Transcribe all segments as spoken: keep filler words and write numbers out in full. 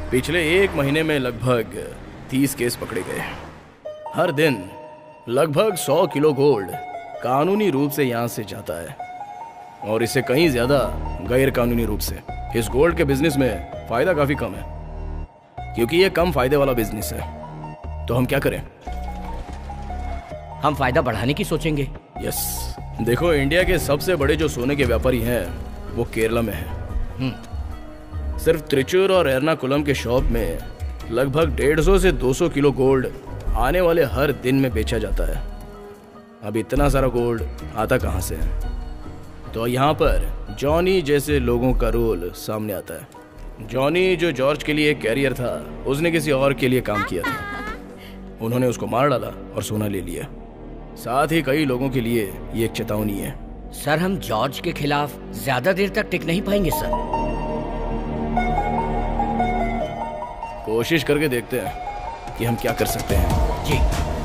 पिछले एक महीने में लगभग तीस केस पकड़े गए। हर दिन लगभग सौ किलो गोल्ड कानूनी रूप से यहाँ से जाता है और इससे कहीं ज्यादा गैर कानूनी रूप से। इस गोल्ड के बिजनेस में फायदा काफी कम है क्योंकि ये कम फायदे वाला बिजनेस है। तो हम क्या करें? हम फायदा बढ़ाने की सोचेंगे। यस, देखो इंडिया के सबसे बड़े जो सोने के व्यापारी हैं वो केरला में है। सिर्फ त्रिचूर और एर्नाकुलम के शॉप में लगभग डेढ़ सौ से दो सौ किलो गोल्ड आने वाले हर दिन में बेचा जाता है। अब इतना सारा गोल्ड आता कहाँ से है? तो यहाँ पर जॉनी जैसे लोगों का रोल सामने आता है। जॉनी जो जॉर्ज के लिए एक कैरियर था, उसने किसी और के लिए काम किया था। उन्होंने उसको मार डाला और सोना ले लिया। साथ ही कई लोगों के लिए ये एक चेतावनी है। सर, हम जॉर्ज के खिलाफ ज्यादा देर तक टिक नहीं पाएंगे सर। कोशिश करके देखते हैं कि हम क्या कर सकते हैं। जी।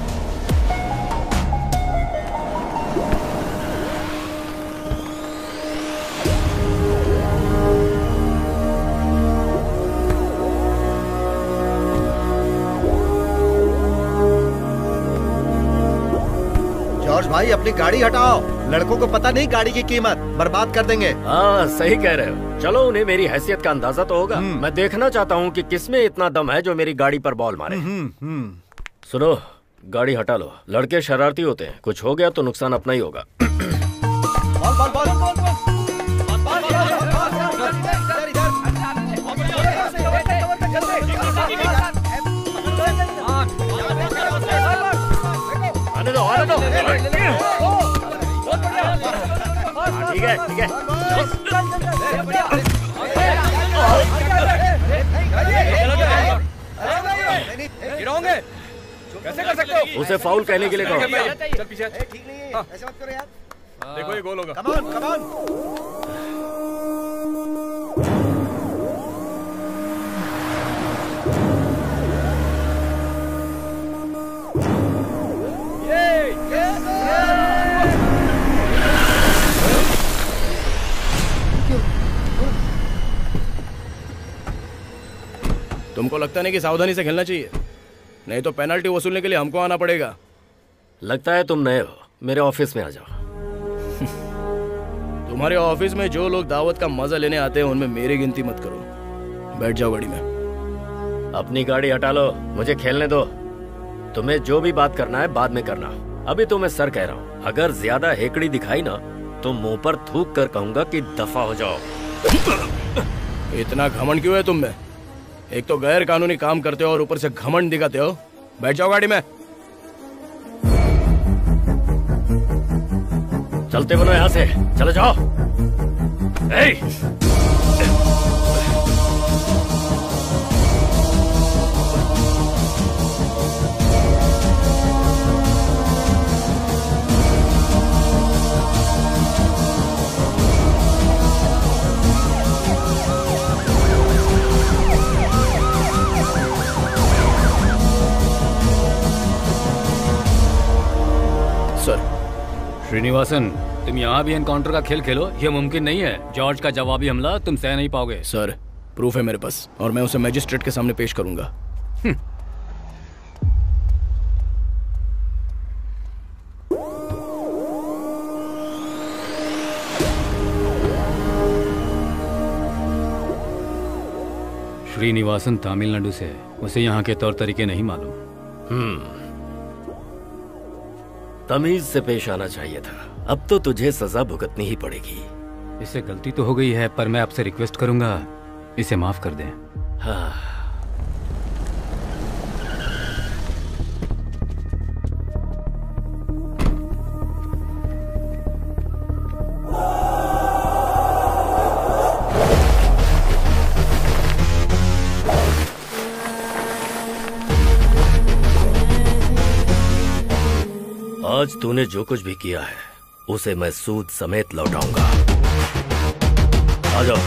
जॉर्ज भाई, अपनी गाड़ी हटाओ। लड़कों को पता नहीं गाड़ी की कीमत, बर्बाद कर देंगे। हाँ, सही कह रहे हो। चलो, उन्हें मेरी हैसियत का अंदाजा तो होगा। मैं देखना चाहता हूँ कि किसमें इतना दम है जो मेरी गाड़ी पर बॉल मारे। सुनो, गाड़ी हटा लो। लड़के शरारती होते हैं, कुछ हो गया तो नुकसान अपना ही होगा। Ball, ball, ball, ball, ball. आने दो, आने दो। ठीक है, ठीक है। गिराओगे? कैसे कर सकते हो? उसे फाउल कहने के लिए कहो। चल पीछे। ठीक नहीं है, ऐसे मत करो यार। देखो ये गोल होगा। Come on, come on. तुमको लगता नहीं कि सावधानी से खेलना चाहिए? नहीं तो पेनल्टी वसूलने के लिए हमको आना पड़ेगा। लगता है तुम नए हो, मेरे ऑफिस में आ जाओ। तुम्हारे ऑफिस में जो लोग दावत का मजा लेने आते हैं उनमें मेरी गिनती मत करो। बैठ जाओ गाड़ी में। अपनी गाड़ी हटा लो, मुझे खेलने दो। तुम्हें जो भी बात करना है बाद में करना। अभी तो मैं सर कह रहा हूँ, अगर ज्यादा हेकड़ी दिखाई ना तो मुंह पर थूक कर कहूंगा कि दफा हो जाओ। इतना घमंड क्यों है तुम में? एक तो गैर कानूनी काम करते हो और ऊपर से घमंड दिखाते हो। बैठ जाओ गाड़ी में। चलते बनो यहाँ से, चले जाओ। ए! श्रीनिवासन, तुम यहाँ भी एनकाउंटर का खेल खेलो, ये मुमकिन नहीं है। जॉर्ज का जवाबी हमला तुम सह नहीं पाओगे। सर, प्रूफ है मेरे पास और मैं उसे मैजिस्ट्रेट के सामने पेश करूंगा। श्रीनिवासन तमिलनाडु से है, उसे यहाँ के तौर तरीके नहीं मालूम। हम्म तमीज से पेश आना चाहिए था। अब तो तुझे सजा भुगतनी ही पड़ेगी। इससे गलती तो हो गई है, पर मैं आपसे रिक्वेस्ट करूंगा इसे माफ कर दें। हाँ। आज तूने जो कुछ भी किया है उसे मैं सूद समेत लौटाऊंगा। आ जाओ।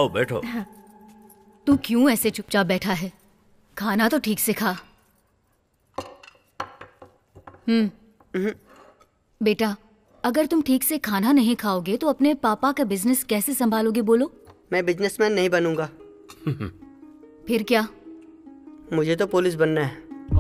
आओ बैठो। तू क्यों ऐसे चुपचाप बैठा है? खाना तो ठीक से खा। हम्म बेटा, अगर तुम ठीक से खाना नहीं खाओगे तो अपने पापा का बिजनेस कैसे संभालोगे? बोलो। मैं बिजनेसमैन नहीं बनूंगा। फिर क्या? मुझे तो पुलिस बनना है।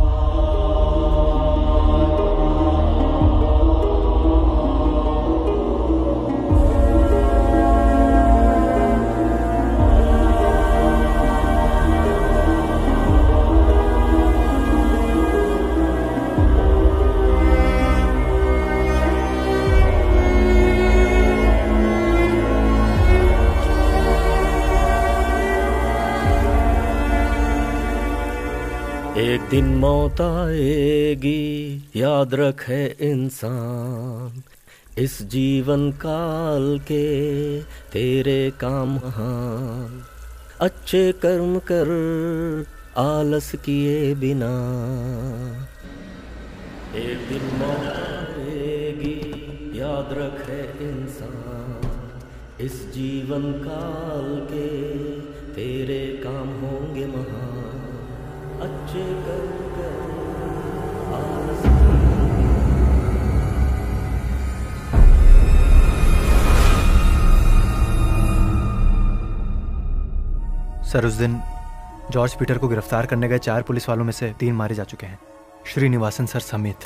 एक दिन मौत आएगी, याद रखे इंसान, इस जीवन काल के तेरे काम महान। अच्छे कर्म कर आलस किए बिना, एक दिन मौत आएगी, याद रखे इंसान, इस जीवन काल के तेरे काम होंगे महान। अच्छे कर्म कर आलस। सर, उस दिन जॉर्ज पीटर को गिरफ्तार करने गए चार पुलिस वालों में से तीन मारे जा चुके हैं, श्रीनिवासन सर समेत।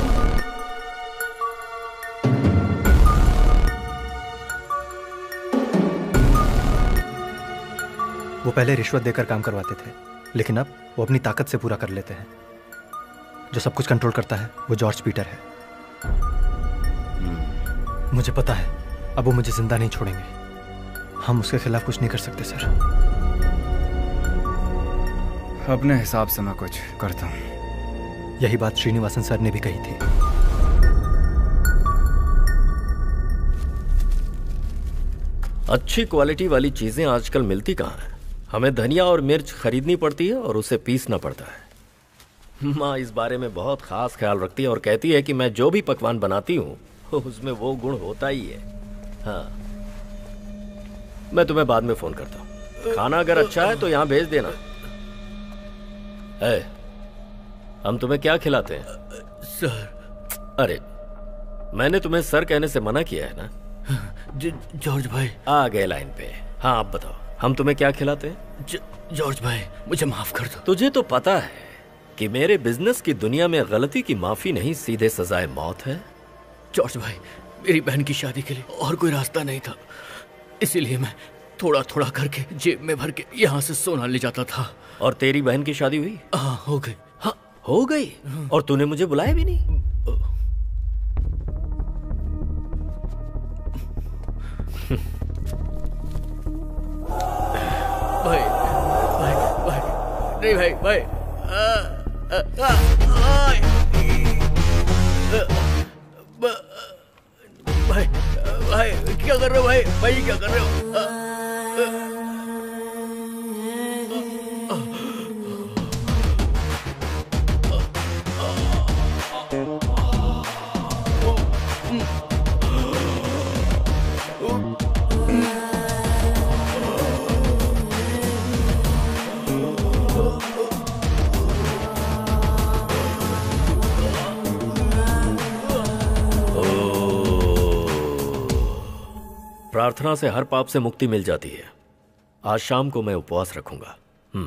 वो पहले रिश्वत देकर काम करवाते थे, लेकिन अब वो अपनी ताकत से पूरा कर लेते हैं। जो सब कुछ कंट्रोल करता है वो जॉर्ज पीटर है। मुझे पता है अब वो मुझे जिंदा नहीं छोड़ेंगे। हम उसके खिलाफ कुछ नहीं कर सकते सर। अपने हिसाब से मैं कुछ करता हूँ। यही बात श्रीनिवासन सर ने भी कही थी। अच्छी क्वालिटी वाली चीजें आजकल मिलती कहाँ हैं? हमें धनिया और मिर्च खरीदनी पड़ती है और उसे पीसना पड़ता है। माँ इस बारे में बहुत खास ख्याल रखती है और कहती है कि मैं जो भी पकवान बनाती हूँ उसमें वो गुण होता ही है। हाँ, मैं तुम्हें बाद में फोन करता हूँ। खाना अगर अच्छा है तो यहाँ भेज देना। है, हम तुम्हें क्या खिलाते हैं? सर। अरे, मैंने तुम्हें सर कहने से मना किया है ना? जॉर्ज भाई आ गए लाइन पे। हाँ, आप बताओ, हम तुम्हें क्या खिलाते हैं? जॉर्ज भाई मुझे माफ कर दो। तुझे तो पता है कि मेरे बिजनेस की दुनिया में गलती की माफी नहीं, सीधे सजाए मौत है। जॉर्ज भाई, मेरी बहन की शादी के लिए और कोई रास्ता नहीं था, इसीलिए मैं थोड़ा थोड़ा करके जेब में भर के यहाँ से सोना ले जाता था। और तेरी बहन की शादी हुई? हाँ, हो गई। हाँ, हो गई। और तूने मुझे बुलाया भी नहीं? भाई भाई भाई नहीं भाई भाई आ, आ, आ, आ, भाई भाई क्या कर रहे हो? भाई भाई क्या कर रहे हो? आ, आ, प्रार्थना से हर पाप से मुक्ति मिल जाती है। आज शाम को मैं उपवास रखूंगा। हम्म।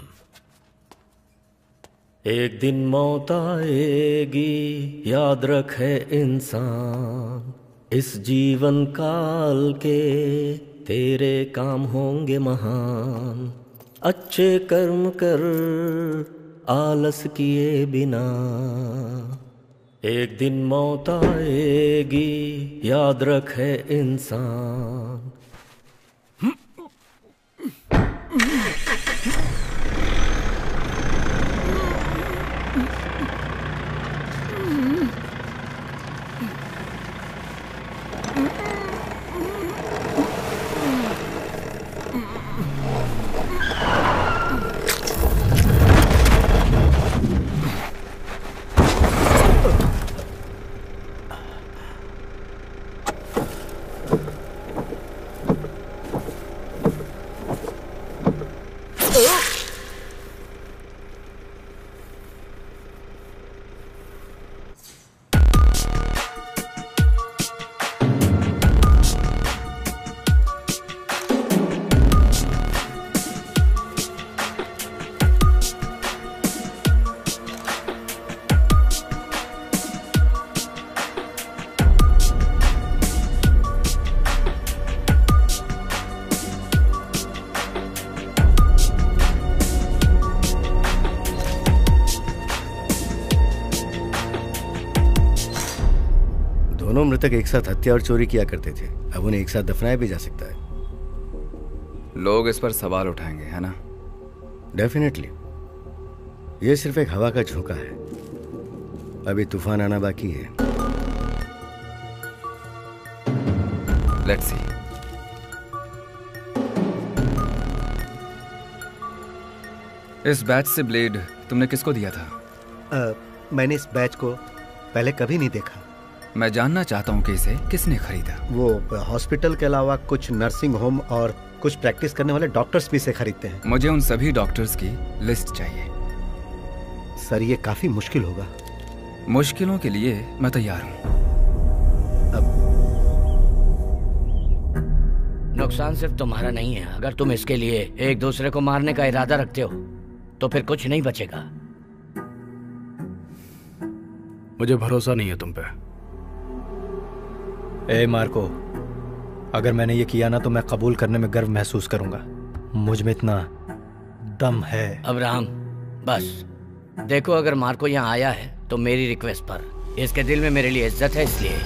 एक दिन मौत आएगी, याद रखे इंसान, इस जीवन काल के तेरे काम होंगे महान। अच्छे कर्म कर आलस किए बिना, एक दिन मौत आएगी, याद रखे इंसान। मृतक एक साथ हत्या और चोरी किया करते थे, अब उन्हें एक साथ दफनाया भी जा सकता है। लोग इस पर सवाल उठाएंगे, है ना? डेफिनेटली। ये सिर्फ एक हवा का झोंका है, अभी तूफान आना बाकी है। Let's see. इस बैच से ब्लेड तुमने किसको दिया था? आ, मैंने इस बैच को पहले कभी नहीं देखा। मैं जानना चाहता हूँ कि इसे किसने खरीदा। वो हॉस्पिटल के अलावा कुछ नर्सिंग होम और कुछ प्रैक्टिस करने वाले डॉक्टर्स भी इसे खरीदते हैं। मुझे उन सभी डॉक्टर्स की लिस्ट चाहिए। सर ये काफी मुश्किल होगा। मुश्किलों के लिए मैं तैयार हूँ। नुकसान सिर्फ तुम्हारा नहीं है। अगर तुम इसके लिए एक दूसरे को मारने का इरादा रखते हो तो फिर कुछ नहीं बचेगा। मुझे भरोसा नहीं है तुम पे। ए मार्को, अगर मैंने ये किया ना तो मैं कबूल करने में गर्व महसूस करूंगा। मुझ में इतना दम है। अब्राहम बस देखो, अगर मार्को यहाँ आया है तो मेरी रिक्वेस्ट पर। इसके दिल में मेरे लिए इज्जत है, इसलिए।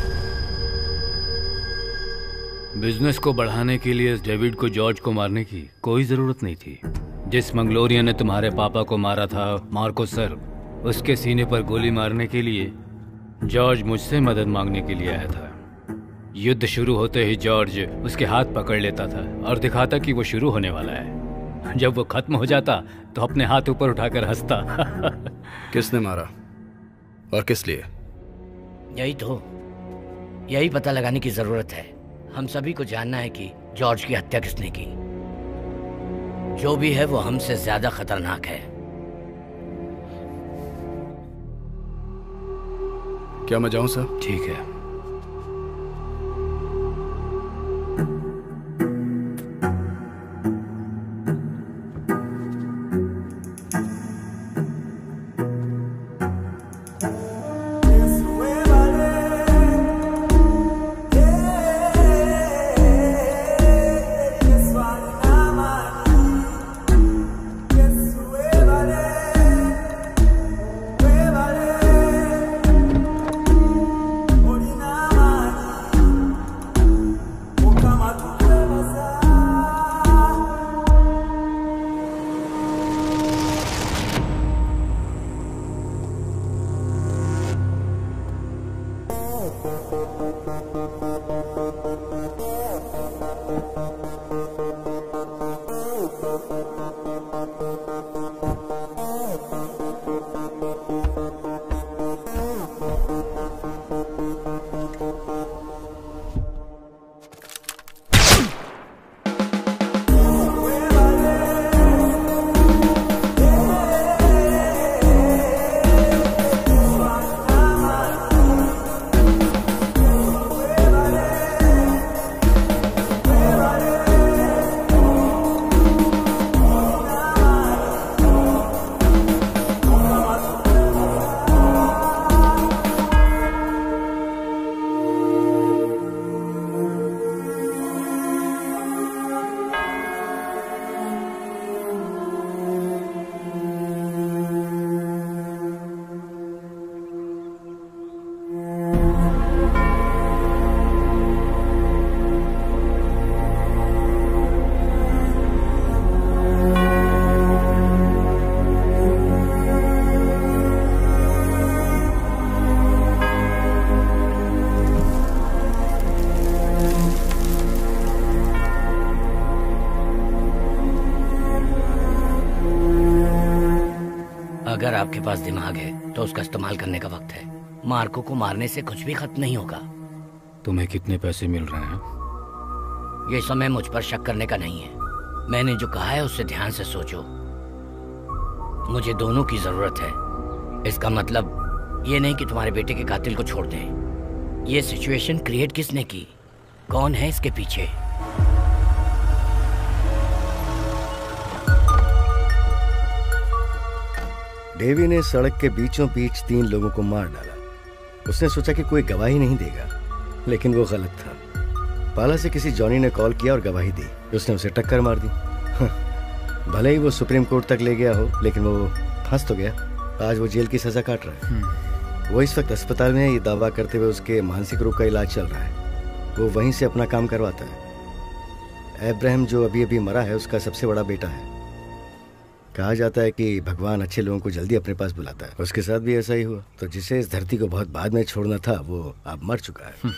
बिजनेस को बढ़ाने के लिए इस डेविड को जॉर्ज को मारने की कोई जरूरत नहीं थी। जिस मंगलोरिया ने तुम्हारे पापा को मारा था, मार्को सर, उसके सीने पर गोली मारने के लिए जॉर्ज मुझसे मदद मांगने के लिए आया था। युद्ध शुरू होते ही जॉर्ज उसके हाथ पकड़ लेता था और दिखाता कि वो शुरू होने वाला है। जब वो खत्म हो जाता तो अपने हाथ ऊपर उठाकर हंसता। किसने मारा और किस लिए? यही तो यही पता लगाने की जरूरत है। हम सभी को जानना है कि जॉर्ज की हत्या किसने की। जो भी है वो हमसे ज्यादा खतरनाक है। क्या मैं जाऊं सर? ठीक है। अगर आपके पास दिमाग है तो उसका इस्तेमाल करने का वक्त है। मार्को को मारने से कुछ भी खत्म नहीं होगा। तुम्हें कितने पैसे मिल रहे हैं? ये समय मुझ पर शक करने का नहीं है। मैंने जो कहा है उससे ध्यान से सोचो। मुझे दोनों की जरूरत है। इसका मतलब ये नहीं कि तुम्हारे बेटे के कातिल को छोड़ दें। ये सिचुएशन क्रिएट किसने की? कौन है इसके पीछे? डेवी ने सड़क के बीचों बीच तीन लोगों को मार डाला। उसने सोचा कि कोई गवाही नहीं देगा, लेकिन वो गलत था। पाला से किसी जॉनी ने कॉल किया और गवाही दी। उसने उसे टक्कर मार दी। भले ही वो सुप्रीम कोर्ट तक ले गया हो, लेकिन वो फंस तो गया। आज वो जेल की सजा काट रहा है। वो इस वक्त अस्पताल में है, ये दावा करते हुए उसके मानसिक रोग का इलाज चल रहा है। वो वहीं से अपना काम करवाता है। अब्राहम जो अभी अभी मरा है उसका सबसे बड़ा बेटा है। कहा जाता है कि भगवान अच्छे लोगों को जल्दी अपने पास बुलाता है। उसके साथ भी ऐसा ही हुआ। तो जिसे इस धरती को बहुत बाद में छोड़ना था वो अब मर चुका है।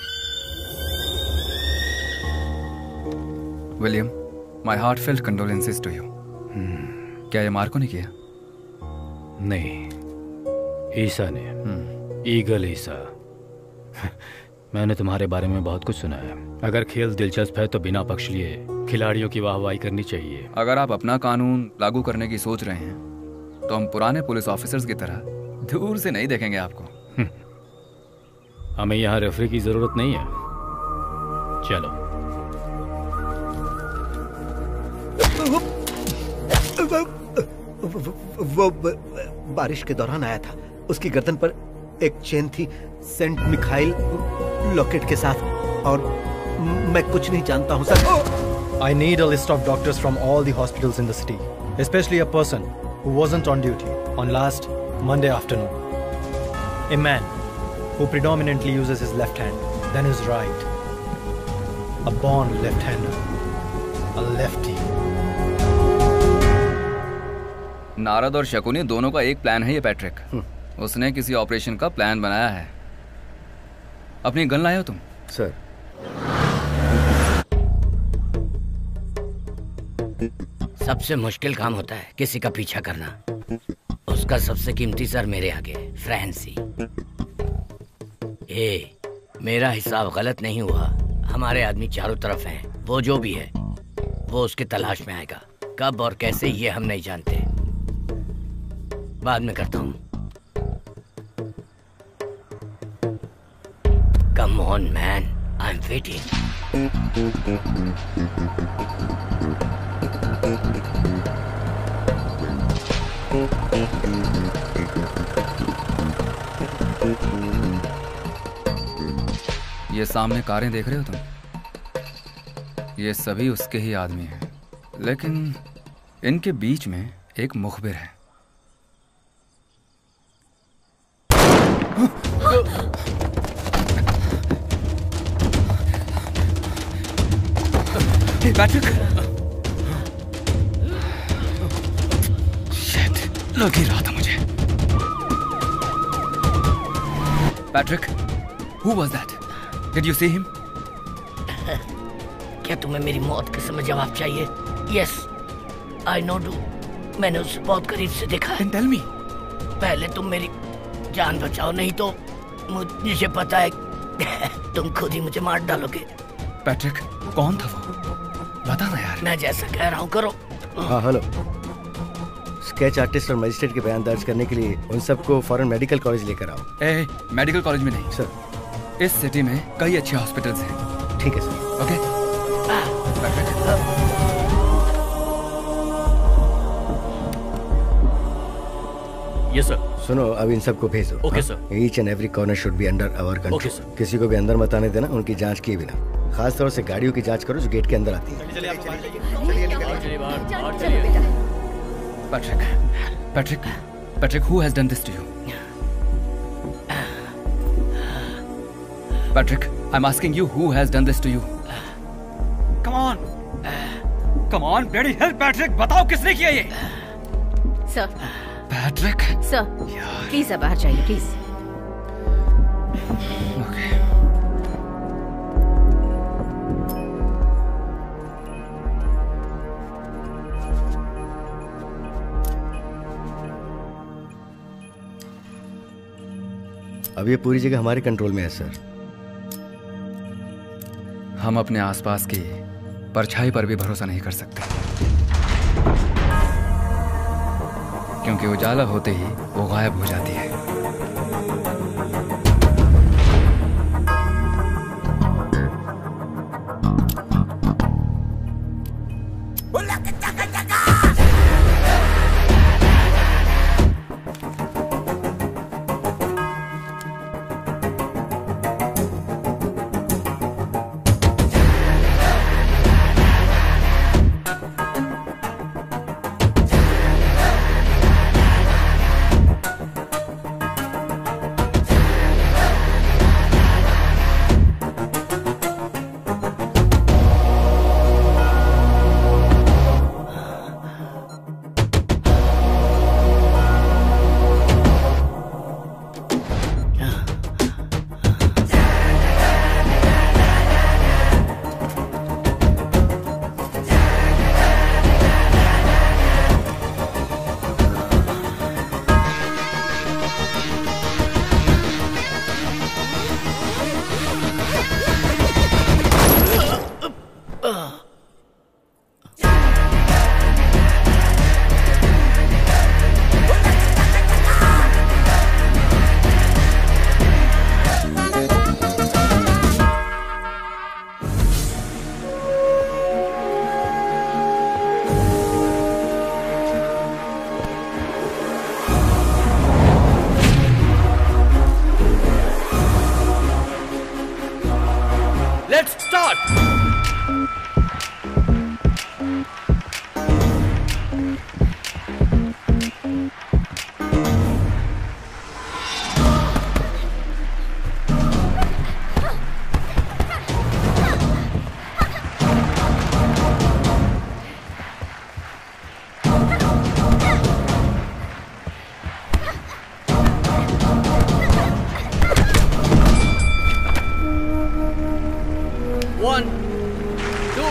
William, my heartfelt condolences to you. क्या ये मार्को ने किया? नहीं, ईसा ने। ईगल ईसा। मैंने तुम्हारे बारे में बहुत कुछ सुना है। अगर खेल दिलचस्प है तो बिना पक्ष लिए खिलाड़ियों की वाहवाही करनी चाहिए। अगर आप अपना कानून लागू करने की सोच रहे हैं तो हम पुराने पुलिस ऑफिसर्स की तरह दूर से नहीं देखेंगे आपको। हमें यहाँ रेफरी की जरूरत नहीं है। चलो। वो बारिश के दौरान आया था। उसकी गर्दन पर एक चेन थी सेंट मिखाइल लॉकेट के साथ, और मैं कुछ नहीं जानता हूं sir. I need a list of doctors from all the hospitals in the city, especially a person who wasn't on duty on last Monday afternoon. A man who predominantly uses his left hand, then his right. A born left-hander. A lefty. Narad और शकुनी दोनों का एक plan है ये Patrick. उसने किसी operation का plan बनाया है। अपनी गन लाए हो तुम? सर, सबसे मुश्किल काम होता है किसी का पीछा करना। उसका सबसे कीमती सर मेरे आगे, फ्रांसी। ए, मेरा हिसाब गलत नहीं हुआ। हमारे आदमी चारों तरफ हैं। वो जो भी है वो उसकी तलाश में आएगा। कब और कैसे ये हम नहीं जानते। बाद में करता हूँ। Come on, man. I'm waiting. ये सामने कारें देख रहे हो तुम? ये सभी उसके ही आदमी हैं, लेकिन इनके बीच में एक मुखबिर है। पैट्रिक, शिट, लग ही रहा था मुझे। Patrick, who was that? Did you see him? क्या तुम्हें मेरी मौत के समय जवाब चाहिए? Yes, I know do. मैंने उसे बहुत करीब से देखा है। Tell me. पहले तुम मेरी जान बचाओ, नहीं तो मुझे पता है तुम खुद ही मुझे मार डालोगे। पैट्रिक, कौन था वो? बता ना यार। मैं जैसा कह रहा हूँ करो। हाँ, हेलो। स्केच आर्टिस्ट और मजिस्ट्रेट के बयान दर्ज करने के लिए उन सबको फौरन मेडिकल कॉलेज लेकर आओ। ए, मेडिकल कॉलेज में नहीं सर। इस सिटी में कई अच्छे हॉस्पिटल्स हैं। ठीक है सर। ओके। Yes sir. सुनो, अब इन सबको भेजो। Okay sir. Each and every corner should be under our control. Okay sir. किसी को भी अंदर मत आने देना, उनकी जांच किए बिना। खास तौर से गाड़ियों की जांच करो जो गेट के अंदर आती है। Patrick, Patrick, Patrick, who has done this to you? Patrick, I'm asking you, who has done this to you? Come on, come on, bloody hell, Patrick, बताओ किसने किया ये? सर। Patrick? सर, प्लीज अब बाहर जाइए, प्लीज। Okay. अब ये पूरी जगह हमारे कंट्रोल में है सर। हम अपने आसपास की परछाई पर भी भरोसा नहीं कर सकते, क्योंकि उजाला होते ही वो गायब हो जाती है। One, two,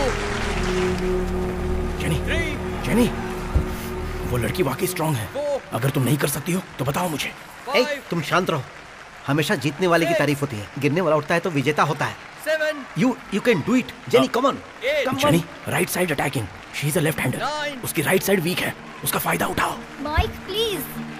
जेनी, जेनी, वो लड़की वाकई स्ट्रांग है। अगर तुम नहीं कर सकती हो तो बताओ मुझे। ए, तुम शांत रहो। हमेशा जीतने वाले की तारीफ होती है, गिरने वाला उठता है तो विजेता होता है। You you can do it Jenny, come on. Jenny, right side attacking, she is a left hander, उसकी राइट साइड वीक है, उसका फायदा उठाओ। Mike please.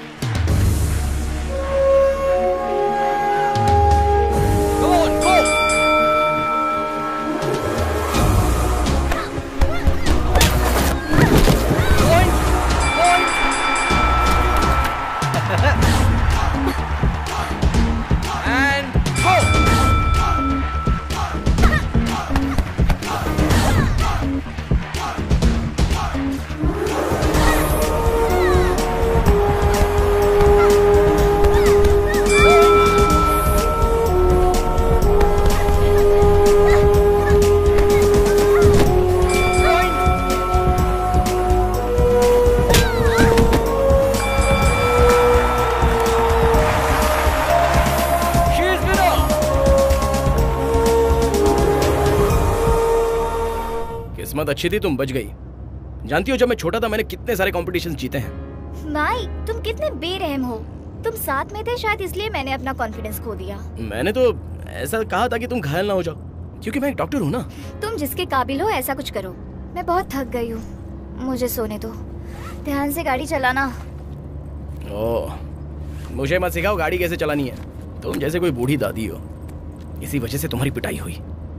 किस्मत अच्छी थी, तुम बच गई। जानती हो जब मैं छोटा था मैंने कितने सारे कॉम्पिटिशन्स जीते हैं। माइक, तुम कितने बेरहम हो। तुम साथ में थे, शायद इसलिए मैंने अपना कॉन्फिडेंस खो दिया। मैंने तो ऐसा कहा था कि तुम घायल ना हो जाओ, क्योंकि मैं एक डॉक्टर हूँ ना। तुम जिसके काबिल हो ऐसा कुछ करो। मैं बहुत थक गई हूँ, मुझे सोने दो। ध्यान से गाड़ी चलाना। ओह, मुझे मत सिखाओ गाड़ी कैसे चलानी है। तुम जैसे कोई बूढ़ी दादी हो, इसी वजह से तुम्हारी पिटाई हुई।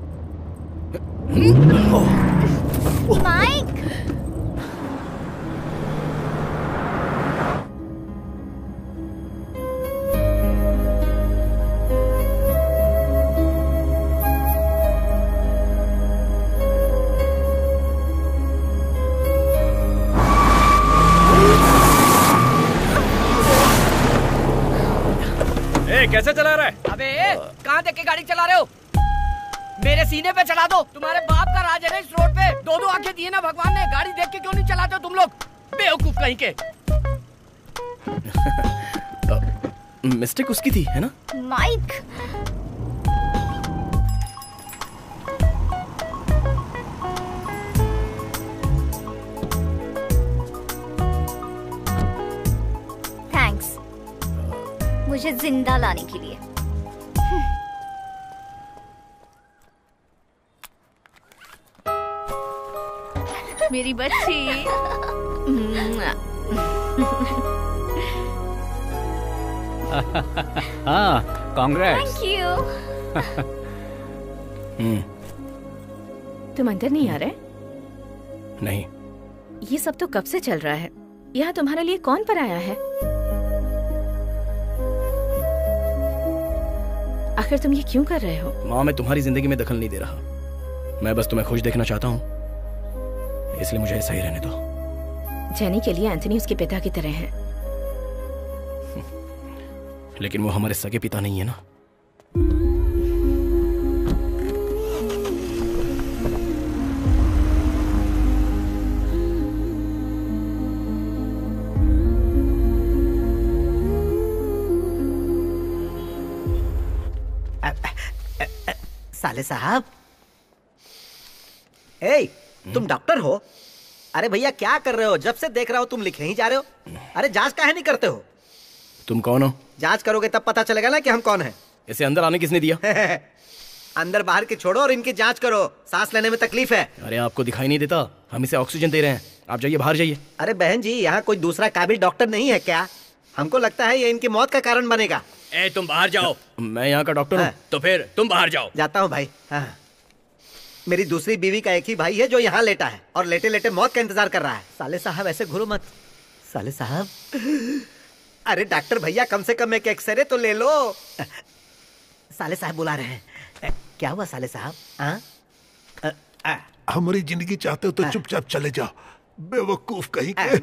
माइक, ए, कैसे चला रहा है? अबे कहाँ देख के गाड़ी चला रहे हो? मेरे सीने पे चढ़ा दो। तुम्हारे बाप का राज है ना इस रोड पे। दो दो आंखें दी है ना भगवान ने। गाड़ी देख के क्यों नहीं चलाते हो तुम लोग? बेवकूफ कहीं के। मिस्टेक उसकी थी, है ना? माइक, थैंक्स मुझे जिंदा लाने के लिए। मेरी बच्ची। हाँ, कांग्रेस। Thank you. तुम अंदर नहीं आ रहे? नहीं। ये सब तो कब से चल रहा है? यहाँ तुम्हारे लिए कौन पर आया है? आखिर तुम ये क्यों कर रहे हो? माँ, मैं तुम्हारी जिंदगी में दखल नहीं दे रहा। मैं बस तुम्हें खुश देखना चाहता हूँ, इसलिए मुझे ऐसा ही रहने दो। जेनी के लिए एंथनी उसके पिता की तरह है। लेकिन वो हमारे सगे पिता नहीं है ना। साले साहब, ए, तुम डॉक्टर हो? अरे भैया क्या कर रहे हो? जब से देख रहा हो तुम लिखे ही जा रहे हो। अरे जांच काहे नहीं करते हो? तुम कौन हो? जांच करोगे तब पता चलेगा ना कि हम कौन हैं। इसे अंदर आने किसने दिया? अंदर बाहर के छोड़ो और इनकी जांच करो। सांस लेने में तकलीफ है। अरे आपको दिखाई नहीं देता? हम इसे ऑक्सीजन दे रहे हैं। आप जाइए, बाहर जाइए। अरे बहन जी, यहाँ कोई दूसरा काबिल डॉक्टर नहीं है क्या? हमको लगता है ये इनकी मौत का कारण बनेगा। ए, तुम बाहर जाओ। मैं यहाँ का डॉक्टर हूँ। तो फिर तुम बाहर जाओ। जाता हूँ भाई। हाँ। मेरी दूसरी बीवी का एक ही भाई है जो यहाँ लेटा है और लेटे लेटे मौत का इंतजार कर रहा है। साले साहब ऐसे घुरो मत। साले साहब, अरे डॉक्टर भैया कम से कम एक एक्सरे तो ले लो। साले साहब बुला रहे हैं। क्या हुआ साले साहब? हाँ? हमारी जिंदगी चाहते हो तो चुपचाप चले जाओ, बेवकूफ कहीं के।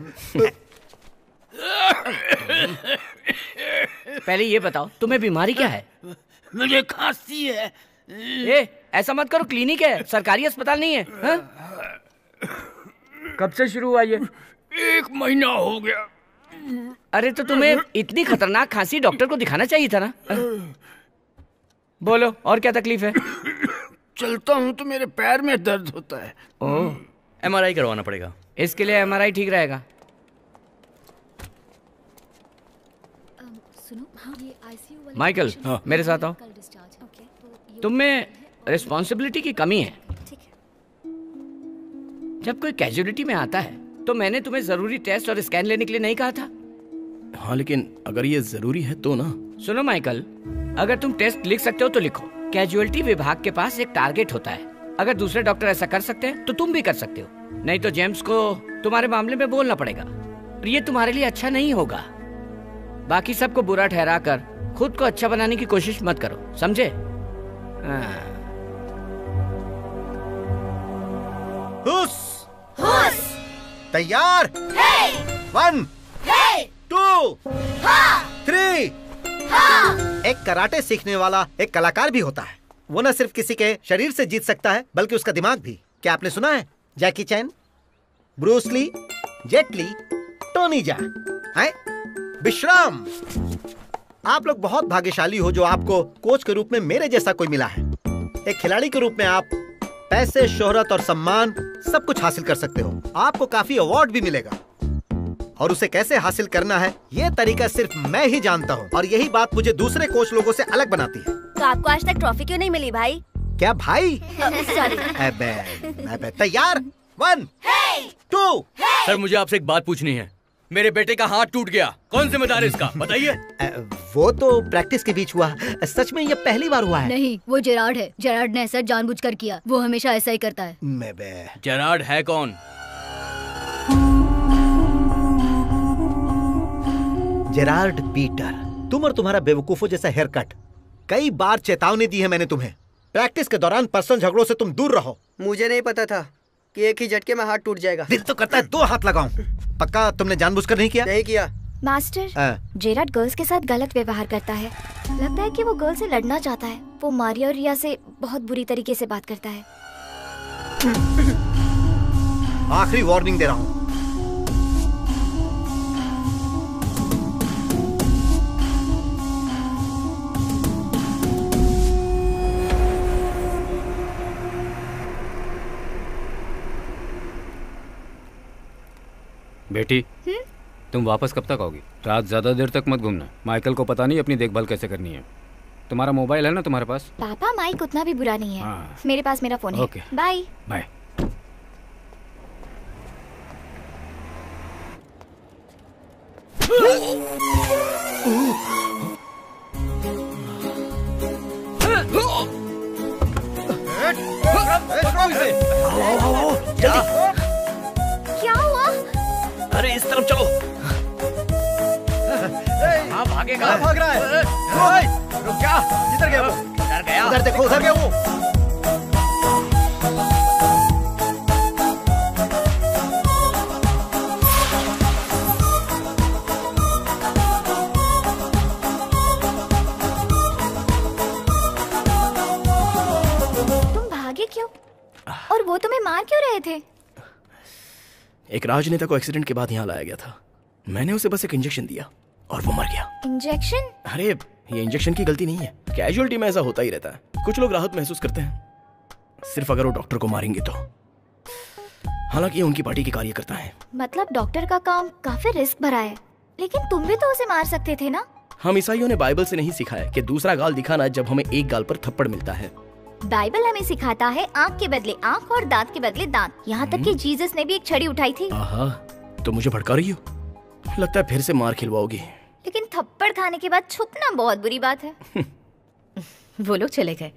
पहले ये बताओ तुम्हें बीमारी क्या है? मुझे खांसी है। ए, ऐसा मत करो, क्लिनिक है, सरकारी अस्पताल नहीं है। हा? कब से शुरू हुआ ये? एक महीना हो गया। अरे तो तुम्हें इतनी खतरनाक खांसी डॉक्टर को दिखाना चाहिए था ना। बोलो और क्या तकलीफ है? चलता हूँ तो मेरे पैर में दर्द होता है। ओह, एमआरआई करवाना पड़ेगा। इसके लिए एमआरआई ठीक रहेगा। माइकल, हाँ। मेरे साथ आओ। तुम में रिस्पॉन्सिबिलिटी की कमी है। जब कोई कैजुअलिटी में आता है तो मैंने तुम्हें जरूरी टेस्ट और स्कैन लेने के लिए नहीं कहा था? हाँ, लेकिन अगर ये जरूरी है तो ना। सुनो माइकल, अगर तुम टेस्ट लिख सकते हो तो लिखो। कैजुअलिटी विभाग के पास एक टारगेट होता है। अगर दूसरे डॉक्टर ऐसा कर सकते हैं तो तुम भी कर सकते हो। नहीं तो जेम्स को तुम्हारे मामले में बोलना पड़ेगा। ये तुम्हारे लिए अच्छा नहीं होगा। बाकी सबको बुरा ठहरा कर खुद को अच्छा बनाने की कोशिश मत करो, समझे? हुस, हुस, तैयार? One, two, three. एक कराटे सीखने वाला एक कलाकार भी होता है। वो न सिर्फ किसी के शरीर से जीत सकता है बल्कि उसका दिमाग भी। क्या आपने सुना है? Jackie Chan, Bruce Lee, Jet Li, Tony Jaa, हैं? विश्राम। आप लोग बहुत भाग्यशाली हो जो आपको कोच के रूप में मेरे जैसा कोई मिला है। एक खिलाड़ी के रूप में आप पैसे, शोहरत और सम्मान सब कुछ हासिल कर सकते हो। आपको काफी अवार्ड भी मिलेगा और उसे कैसे हासिल करना है ये तरीका सिर्फ मैं ही जानता हूँ। और यही बात मुझे दूसरे कोच लोगों से अलग बनाती है। तो आपको आज तक ट्रॉफी क्यों नहीं मिली भाई? क्या भाई? सॉरी। अबे, अबे, तैयार? One, to. सर, मुझे आपसे एक बात पूछनी है। मेरे बेटे का हाथ टूट गया, कौन जिम्मेदार है इसका? बताइए। वो तो प्रैक्टिस के बीच हुआ। सच में ये पहली बार हुआ है? नहीं, वो जेरार्ड है। जेरार्ड ने ऐसा जानबूझकर किया। वो हमेशा ऐसा ही करता है। मैं बे। जेरार्ड है कौन? Gerard Peter. तुम और तुम्हारा बेवकूफों जैसा हेयर कट। कई बार चेतावनी दी है मैंने तुम्हें। प्रैक्टिस के दौरान पर्सनल झगड़ों से तुम दूर रहो। मुझे नहीं पता था कि एक ही झटके में हाथ टूट जाएगा। दिल तो करता है दो हाथ लगाऊं। पक्का तुमने जानबूझकर नहीं किया? नहीं किया। मास्टर, जेरार्ड गर्ल्स के साथ गलत व्यवहार करता है। लगता है कि वो गर्ल से लड़ना चाहता है। वो मारिया और रिया से बहुत बुरी तरीके से बात करता है। आखिरी वार्निंग दे रहा हूँ। बेटी, तुम वापस कब तक आओगी? रात ज्यादा देर तक मत घूमना। माइकल को पता नहीं अपनी देखभाल कैसे करनी है। तुम्हारा मोबाइल है ना तुम्हारे पास? पापा, माइक उतना भी बुरा नहीं है। हाँ। मेरे पास मेरा फोन है। Okay, bye bye. क्या हुआ? अरे इस तरफ चलो। हाँ, भागेगा। कहाँ भाग रहा है? ओए, रुक जा। किधर गया वो? उधर गया। उधर देखो, उधर गया वो। तुम भागे क्यों? और वो तुम्हें मार क्यों रहे थे? एक राजनेता को एक्सीडेंट के बाद यहाँ लाया गया था। मैंने उसे बस एक इंजेक्शन दिया और वो मर गया। इंजेक्शन? अरे ये इंजेक्शन की गलती नहीं है। कैजुअलिटी में ऐसा होता ही रहता है। कुछ लोग राहत महसूस करते हैं सिर्फ अगर वो डॉक्टर को मारेंगे तो। हालांकि ये उनकी पार्टी के कार्यकर्ता हैं। मतलब डॉक्टर का काम काफी रिस्क भरा है। लेकिन तुम भी तो उसे मार सकते थे ना? हम ईसाइयों ने बाइबल से नहीं सीखा है कि दूसरा गाल दिखाना जब हमें एक गाल पर थप्पड़ मिलता है। बाइबल हमें सिखाता है आँख के बदले आँख और दांत के बदले दांत। यहाँ तक कि जीसस ने भी एक छड़ी उठाई थी। आहा, तो मुझे भड़का रही हो? लगता है फिर से मार खिलवाओगी। लेकिन थप्पड़ खाने के बाद छुपना बहुत बुरी बात है। वो लोग चले गए।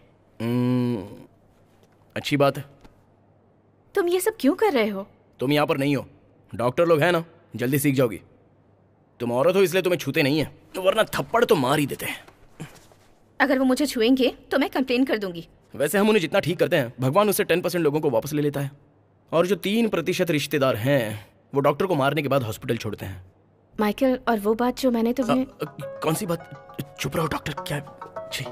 अच्छी बात है। तुम ये सब क्यों कर रहे हो? तुम यहाँ पर नहीं हो, डॉक्टर लोग हैं ना, जल्दी सीख जाओगी। तुम औरत हो इसलिए तुम्हें छूते नहीं है, वरना थप्पड़ तो मार ही देते हैं। अगर वो मुझे छुएंगे तो मैं कंप्लेन कर दूंगी। वैसे हम उन्हें जितना ठीक करते हैं भगवान उससे टेन परसेंट लोगों को वापस ले लेता है, और जो तीन प्रतिशत रिश्तेदार हैं वो डॉक्टर को मारने के बाद हॉस्पिटल छोड़ते हैं। माइकल, और वो बात जो मैंने तुम्हें आ, आ, कौन सी बात? चुप रहो डॉक्टर। क्या? जी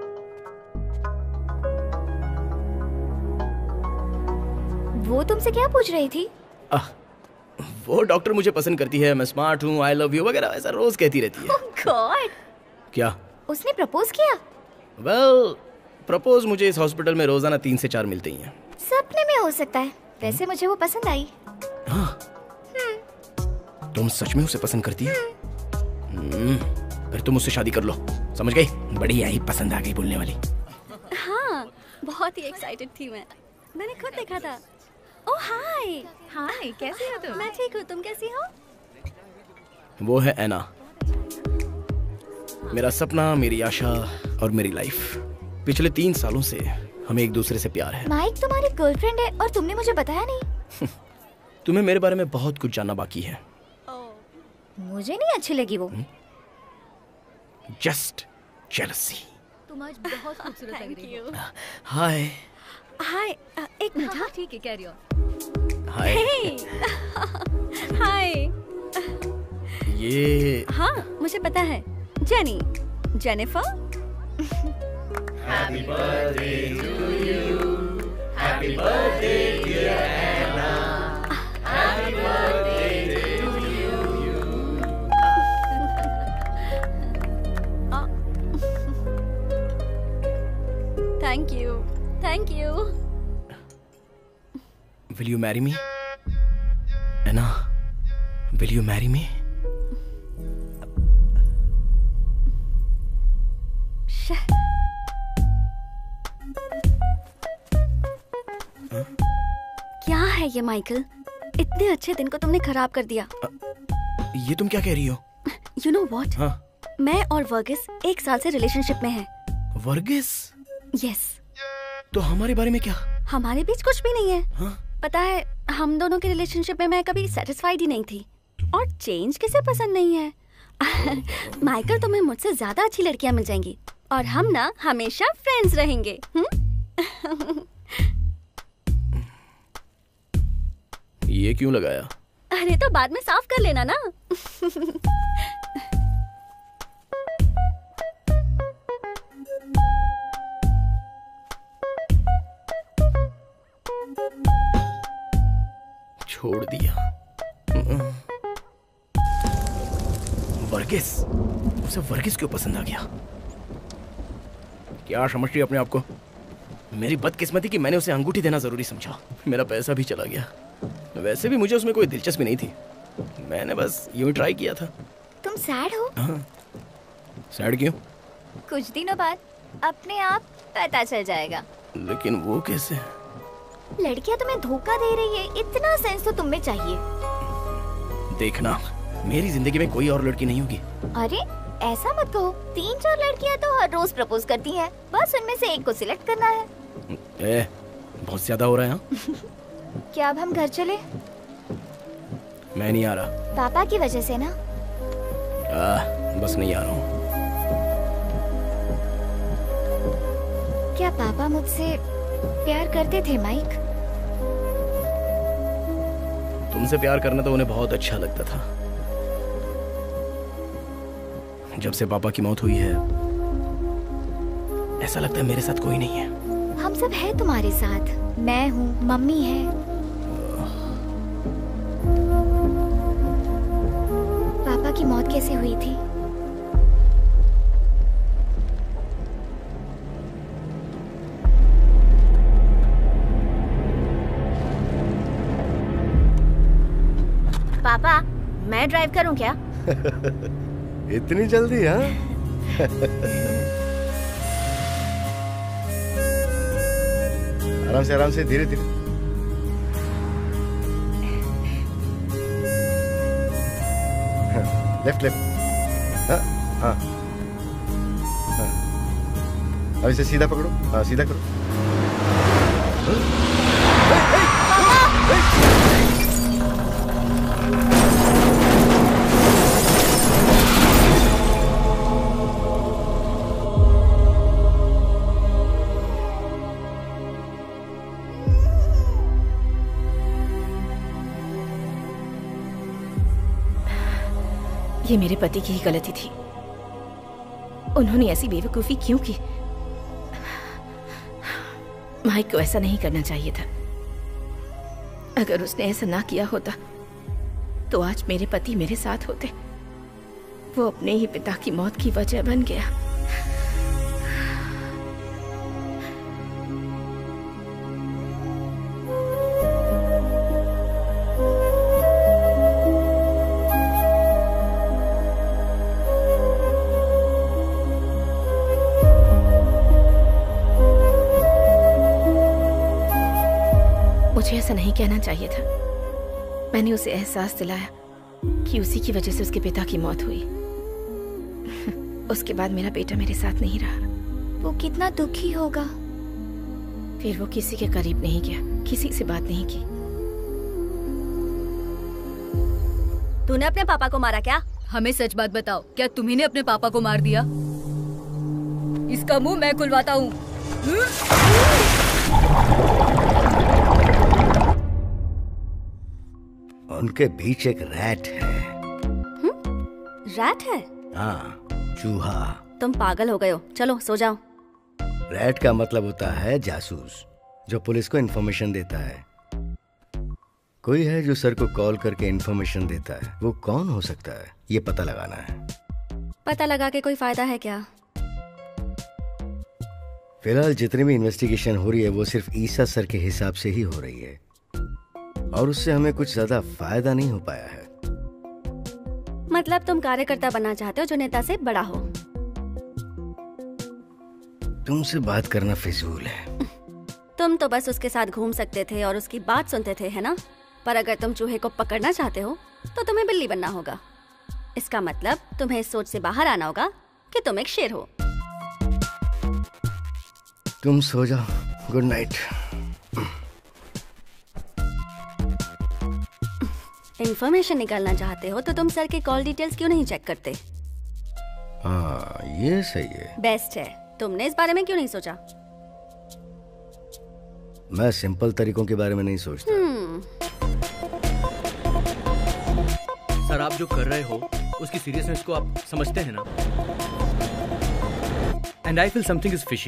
वो तुमसे क्या पूछ रही थी? आ, वो डॉक्टर मुझे पसंद करती है, मैं स्मार्ट हूँ, आई लव यू वगैरह ऐसा रोज कहती रहती है। oh God! क्या? उसने प्रपोज किया? वेल well, प्रपोज मुझे इस हॉस्पिटल में रोजाना तीन से चार मिलते ही हैं। सपने में हो सकता है। वैसे मुझे वो पसंद आई। हाँ। तुम सच में उसे पसंद करती है? हम्म, फिर तुम उससे शादी कर लो। समझ गई? बढ़िया ही पसंद आ गई बोलने वाली। हाँ, बहुत ही एक्साइटेड थी मैं। मैंने खुद देखा था। ओह हाय। हाय, कैसी हो तुम? मैं ठीक हूँ, तुम कैसी हो? वो है ऐना, मेरा सपना, मेरी आशा और मेरी लाइफ। पिछले तीन सालों से हमें एक दूसरे से प्यार है। माइक तुम्हारी गर्लफ्रेंड है और तुमने मुझे बताया नहीं। तुम्हें मेरे बारे में बहुत कुछ जानना बाकी है। मुझे नहीं अच्छी लगी वो। Just jealousy. तुम आज बहुत खूबसूरत लग रही हो। हाय। हाय, एक मिनट। हाँ ठीक है, कैरी ऑन। हाय। हाय। ये हाँ, मुझे पता है। Jenny, Jennifer. Happy birthday to you. Happy birthday dear Anna. Happy birthday to you. Thank you. Thank you. Will you marry me? Anna, will you marry me? क्या है ये माइकल? इतने अच्छे दिन को तुमने खराब कर दिया। ये तुम क्या कह रही हो? You know what? हाँ? मैं और वर्गिस एक साल से रिलेशनशिप में हैं। वर्गिस? यस। तो हमारे बारे में क्या? हमारे बीच कुछ भी नहीं है। हाँ? पता है, हम दोनों के रिलेशनशिप में मैं कभी सेटिस्फाइड ही नहीं थी। और चेंज किसे पसंद नहीं है? माइकल, तुम्हें मुझसे ज्यादा अच्छी लड़कियां मिल जाएंगी और हम ना हमेशा फ्रेंड्स रहेंगे। हुँ? ये क्यों लगाया? अरे तो बाद में साफ कर लेना ना। छोड़ दिया। वर्गिस? उसे वर्गिस क्यों पसंद आ गया? क्या समझती है अपने आप को? मेरी बदकिस्मती कि मैंने उसे अंगूठी देना जरूरी समझा। मेरा पैसा भी चला गया। वैसे भी मुझे उसमें कोई दिलचस्पी नहीं थी, मैंने बस यूं ही ट्राई किया था। तुम सैड हो? हाँ। सैड क्यों? कुछ दिनों बाद अपने आप पता चल जाएगा। लेकिन वो कैसे? लड़कियां तुम्हें धोखा दे रही है, इतना सेंस तो तुम में चाहिए। देखना, मेरी जिंदगी में कोई और लड़की नहीं होगी। अरे ऐसा मत कहो, तीन चार लड़कियां तो हर रोज प्रपोज करती हैं, बस उनमें से एक को सिलेक्ट करना है। ए, बहुत ज्यादा हो रहा है। हाँ? क्या अब हम घर चले? मैं नहीं आ रहा। पापा की वजह से ना? आ, बस नहीं आ रहा हूँ। क्या पापा मुझसे प्यार करते थे माइक? तुमसे प्यार करना तो उन्हें बहुत अच्छा लगता था। जब से पापा की मौत हुई है ऐसा लगता है मेरे साथ कोई नहीं है। हम सब है तुम्हारे साथ, मैं हूँ, मम्मी है। पापा की मौत कैसे हुई थी? पापा, मैं ड्राइव करूं क्या? इतनी जल्दी? हाँ। आराम से, आराम से, धीरे धीरे। Left left. हाँ हाँ हाँ। अब इसे सीधा पकड़ो। हाँ, सीधा करो। ये मेरे पति की ही गलती थी। उन्होंने ऐसी बेवकूफी क्यों की? माइक को ऐसा नहीं करना चाहिए था। अगर उसने ऐसा ना किया होता तो आज मेरे पति मेरे साथ होते। वो अपने ही पिता की मौत की वजह बन गया। मुझे ऐसा नहीं कहना चाहिए था। मैंने उसे एहसास दिलाया कि उसी की वजह से उसके पिता की मौत हुई। उसके बाद मेरा बेटा मेरे साथ नहीं रहा। वो कितना दुखी होगा। फिर वो किसी के करीब नहीं गया, किसी से बात नहीं की। तूने अपने पापा को मारा क्या? हमें सच बात बताओ, क्या तुम्ही ने अपने पापा को मार दिया? इसका मुंह मैं खुलवाता हूँ। उनके बीच एक रैट है। रैट है? हाँ, चूहा। तुम पागल हो गए हो, चलो सो जाओ। रैट का मतलब होता है जासूस, जो पुलिस को इन्फॉर्मेशन देता है। कोई है जो सर को कॉल करके इन्फॉर्मेशन देता है। वो कौन हो सकता है, ये पता लगाना है। पता लगा के कोई फायदा है क्या? फिलहाल जितनी भी इन्वेस्टिगेशन हो रही है वो सिर्फ ईसा सर के हिसाब से ही हो रही है, और उससे हमें कुछ ज्यादा फायदा नहीं हो पाया है। मतलब तुम कार्यकर्ता बनना चाहते हो जो नेता से बड़ा हो। तुमसे बात करना फिजूल है। तुम तो बस उसके साथ घूम सकते थे और उसकी बात सुनते थे, है ना? पर अगर तुम चूहे को पकड़ना चाहते हो तो तुम्हें बिल्ली बनना होगा। इसका मतलब तुम्हें इस सोच से बाहर आना होगा कि तुम एक शेर हो। तुम सो जाओ, गुड नाइट। इन्फॉर्मेशन निकालना चाहते हो तो तुम सर के कॉल डिटेल्स क्यों नहीं चेक करते? हाँ, ये सही है। बेस्ट है। तुमने इस बारे में क्यों नहीं सोचा? मैं सिंपल तरीकों के बारे में नहीं सोचता। hmm. सर, आप जो कर रहे हो उसकी सीरियसनेस को आप समझते हैं ना? And I feel something is fishy.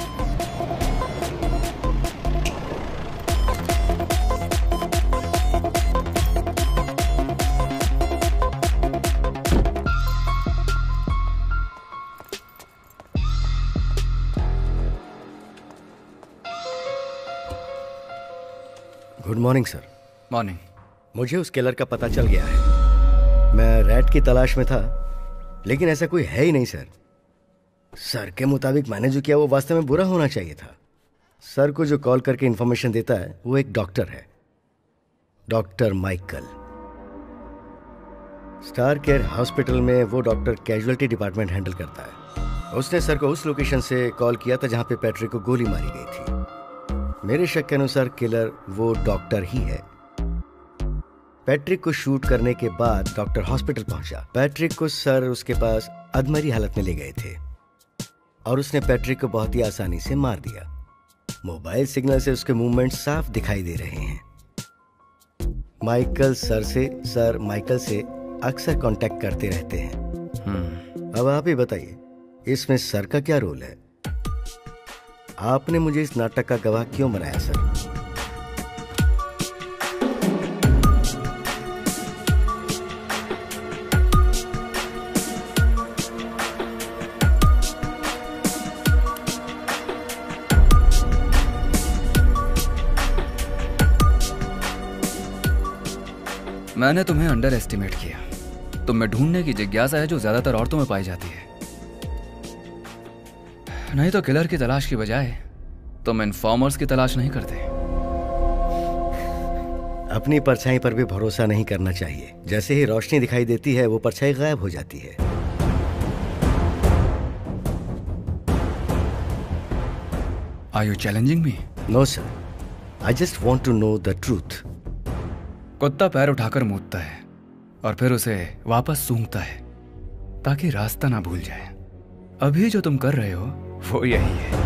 Good morning sir. Morning. मुझे उस किलर का पता चल गया है। मैं रैट की तलाश में था, लेकिन ऐसा कोई है ही नहीं सर। सर के मुताबिक मैंने जो किया वो वास्तव में बुरा होना चाहिए था। सर को जो कॉल करके इंफॉर्मेशन देता है वो एक डॉक्टर है, doctor Michael. Star care hospital में वो डॉक्टर कैजुअलिटी डिपार्टमेंट हैंडल करता है। उसने सर को उस लोकेशन से कॉल किया था जहां पे पैट्रिक को गोली मारी गई थी। मेरे शक के अनुसार किलर वो डॉक्टर ही है। पैट्रिक को शूट करने के बाद डॉक्टर हॉस्पिटल पहुंचा। पैट्रिक को सर उसके पास अधमरी हालत में ले गए थे और उसने पैट्रिक को बहुत ही आसानी से मार दिया। मोबाइल सिग्नल से उसके मूवमेंट साफ दिखाई दे रहे हैं। माइकल सर से सर माइकल से अक्सर कांटेक्ट करते रहते हैं। अब आप ही बताइए, इसमें सर का क्या रोल है? आपने मुझे इस नाटक का गवाह क्यों बनाया सर? मैंने तुम्हें अंडर एस्टिमेट किया। तुम में ढूंढने की जिज्ञासा है जो ज्यादातर औरतों में पाई जाती है। नहीं तो किलर की तलाश की बजाय तुम इन्फॉर्मर्स की तलाश नहीं करते। अपनी परछाई पर भी भरोसा नहीं करना चाहिए। जैसे ही रोशनी दिखाई देती है वो परछाई गायब हो जाती है। Are you challenging me? No sir. I just want to know the truth. कुत्ता पैर उठाकर मूतता है और फिर उसे वापस सूंघता है ताकि रास्ता ना भूल जाए। अभी जो तुम कर रहे हो वो यही है।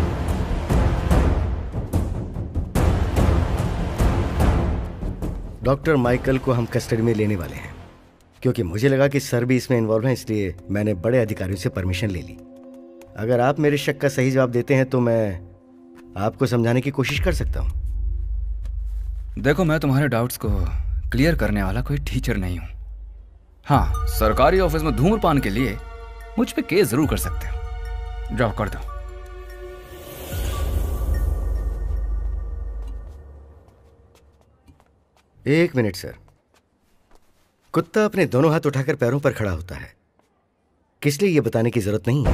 डॉक्टर माइकल को हम कस्टडी में लेने वाले हैं। क्योंकि मुझे लगा कि सर भी इसमें इन्वॉल्व हैं, इसलिए मैंने बड़े अधिकारियों से परमिशन ले ली। अगर आप मेरे शक का सही जवाब देते हैं तो मैं आपको समझाने की कोशिश कर सकता हूँ। देखो, मैं तुम्हारे डाउट्स को क्लियर करने वाला कोई टीचर नहीं हूँ। हाँ, सरकारी ऑफिस में धूम्रपान के लिए मुझ पे केस जरूर कर सकते हो। जाओ कर दो। एक मिनट सर। कुत्ता अपने दोनों हाथ उठाकर पैरों पर खड़ा होता है, किस लिए यह बताने की जरूरत नहीं है।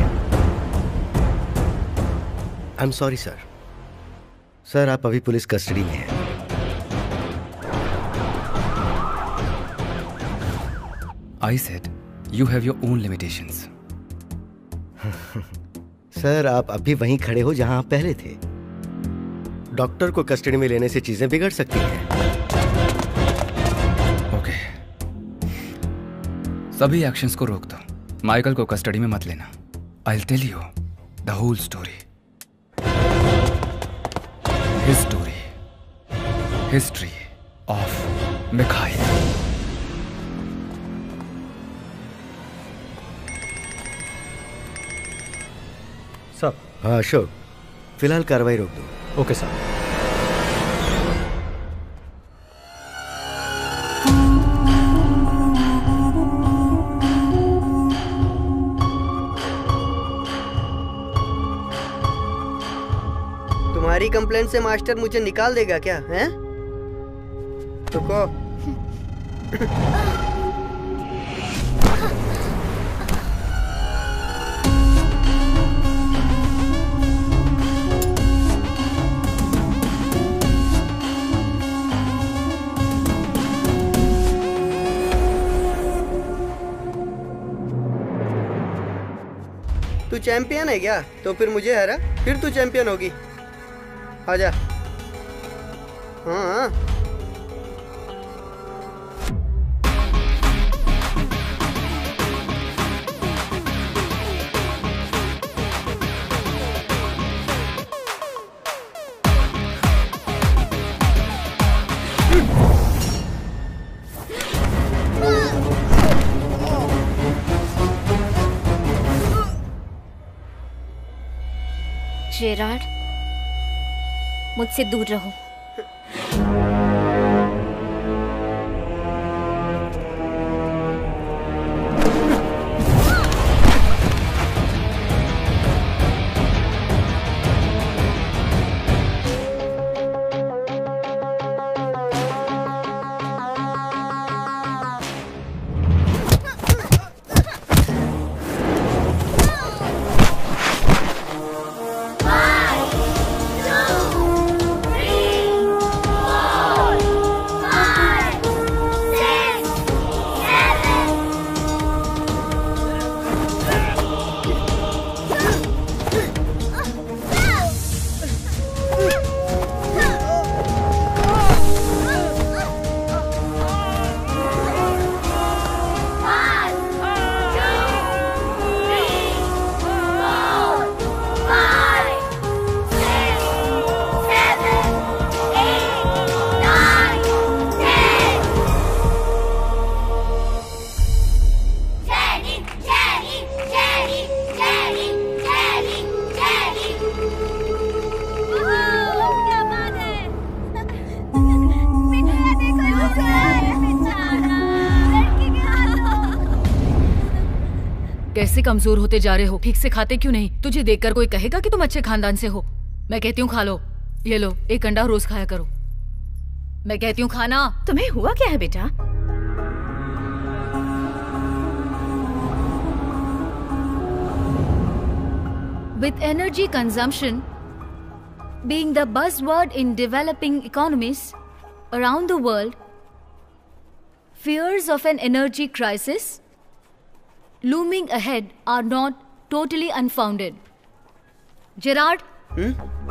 I am sorry sir. Sir, आप अभी पुलिस कस्टडी में हैं। I said you have your own limitations. Sir, आप अभी वहीं खड़े हो जहां आप पहले थे। डॉक्टर को कस्टडी में लेने से चीजें बिगड़ सकती हैं। ओके, सभी एक्शंस को रोक दो। माइकल को कस्टडी में मत लेना। I'll tell you the whole story. His story. History of Mikhail. Sir. हाँ अशोक, फिलहाल कार्रवाई रोक दो। Okay sir. तुम्हारी कंप्लेंट से मास्टर मुझे निकाल देगा क्या? हैं? रुको। तू चैंपियन है क्या? तो फिर मुझे हरा, फिर तू चैंपियन होगी। आजा। हाँ। जेरार्ड, मुझसे दूर रहो। कैसे कमजोर होते जा रहे हो? ठीक से खाते क्यों नहीं? तुझे देखकर कोई कहेगा कि तुम अच्छे खानदान से हो? मैं कहती हूँ खा लो, ये लो, एक अंडा रोज खाया करो। मैं कहती हूँ खाना। तुम्हें हुआ क्या है बेटा? With energy consumption being the buzzword in developing economies around the world, fears of an energy crisis looming ahead are not totally unfounded. Gerard? Hmm?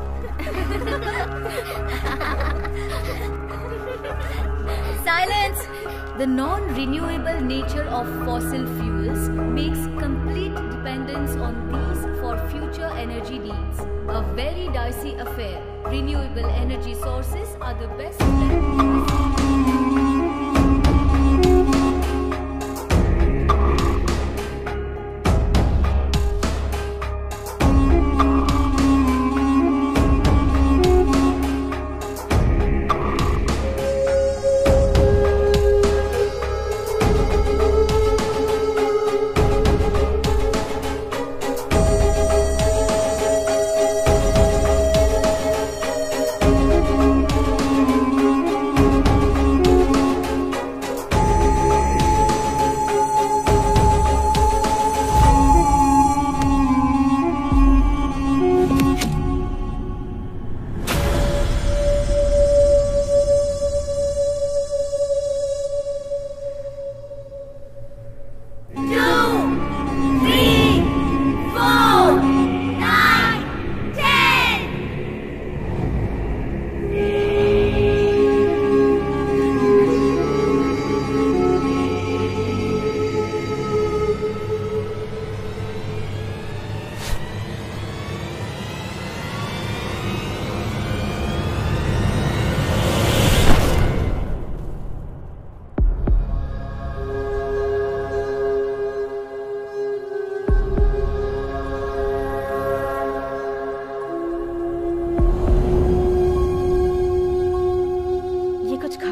Silence! The non-renewable nature of fossil fuels makes complete dependence on these for future energy needs a very dicey affair. Renewable energy sources are the best.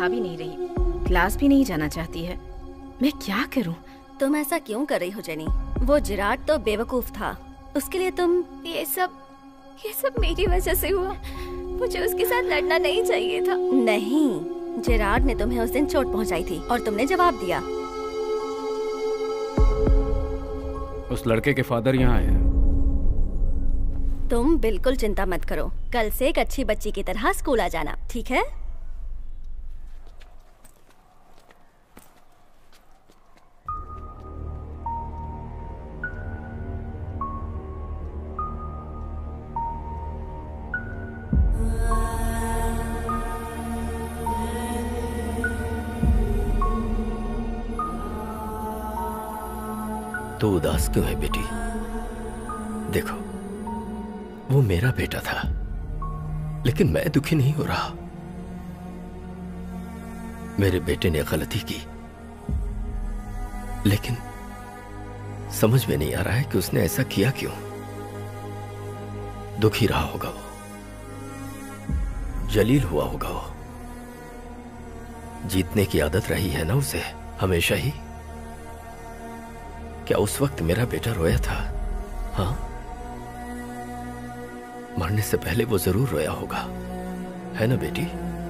खा भी नहीं रही, class भी नहीं जाना चाहती है। मैं क्या करूं? तुम ऐसा क्यों कर रही हो जेनी? वो जिराड तो बेवकूफ था, उसके लिए तुम ये सब ये सब मेरी वजह से हुआ। मुझे उसके साथ लड़ना नहीं चाहिए था। नहीं, जिराड ने तुम्हें उस दिन चोट पहुंचाई थी और तुमने जवाब दिया। उस लड़के के फादर यहाँ आए। तुम बिल्कुल चिंता मत करो, कल से एक अच्छी बच्ची की तरह स्कूल आ जाना, ठीक है? तू उदास क्यों है बेटी? देखो, वो मेरा बेटा था, लेकिन मैं दुखी नहीं हो रहा। मेरे बेटे ने गलती की, लेकिन समझ में नहीं आ रहा है कि उसने ऐसा किया क्यों। दुखी रहा होगा वो, जलील हुआ होगा वो। जीतने की आदत रही है ना उसे हमेशा ही। क्या उस वक्त मेरा बेटा रोया था? हाँ, मरने से पहले वो जरूर रोया होगा, है ना बेटी?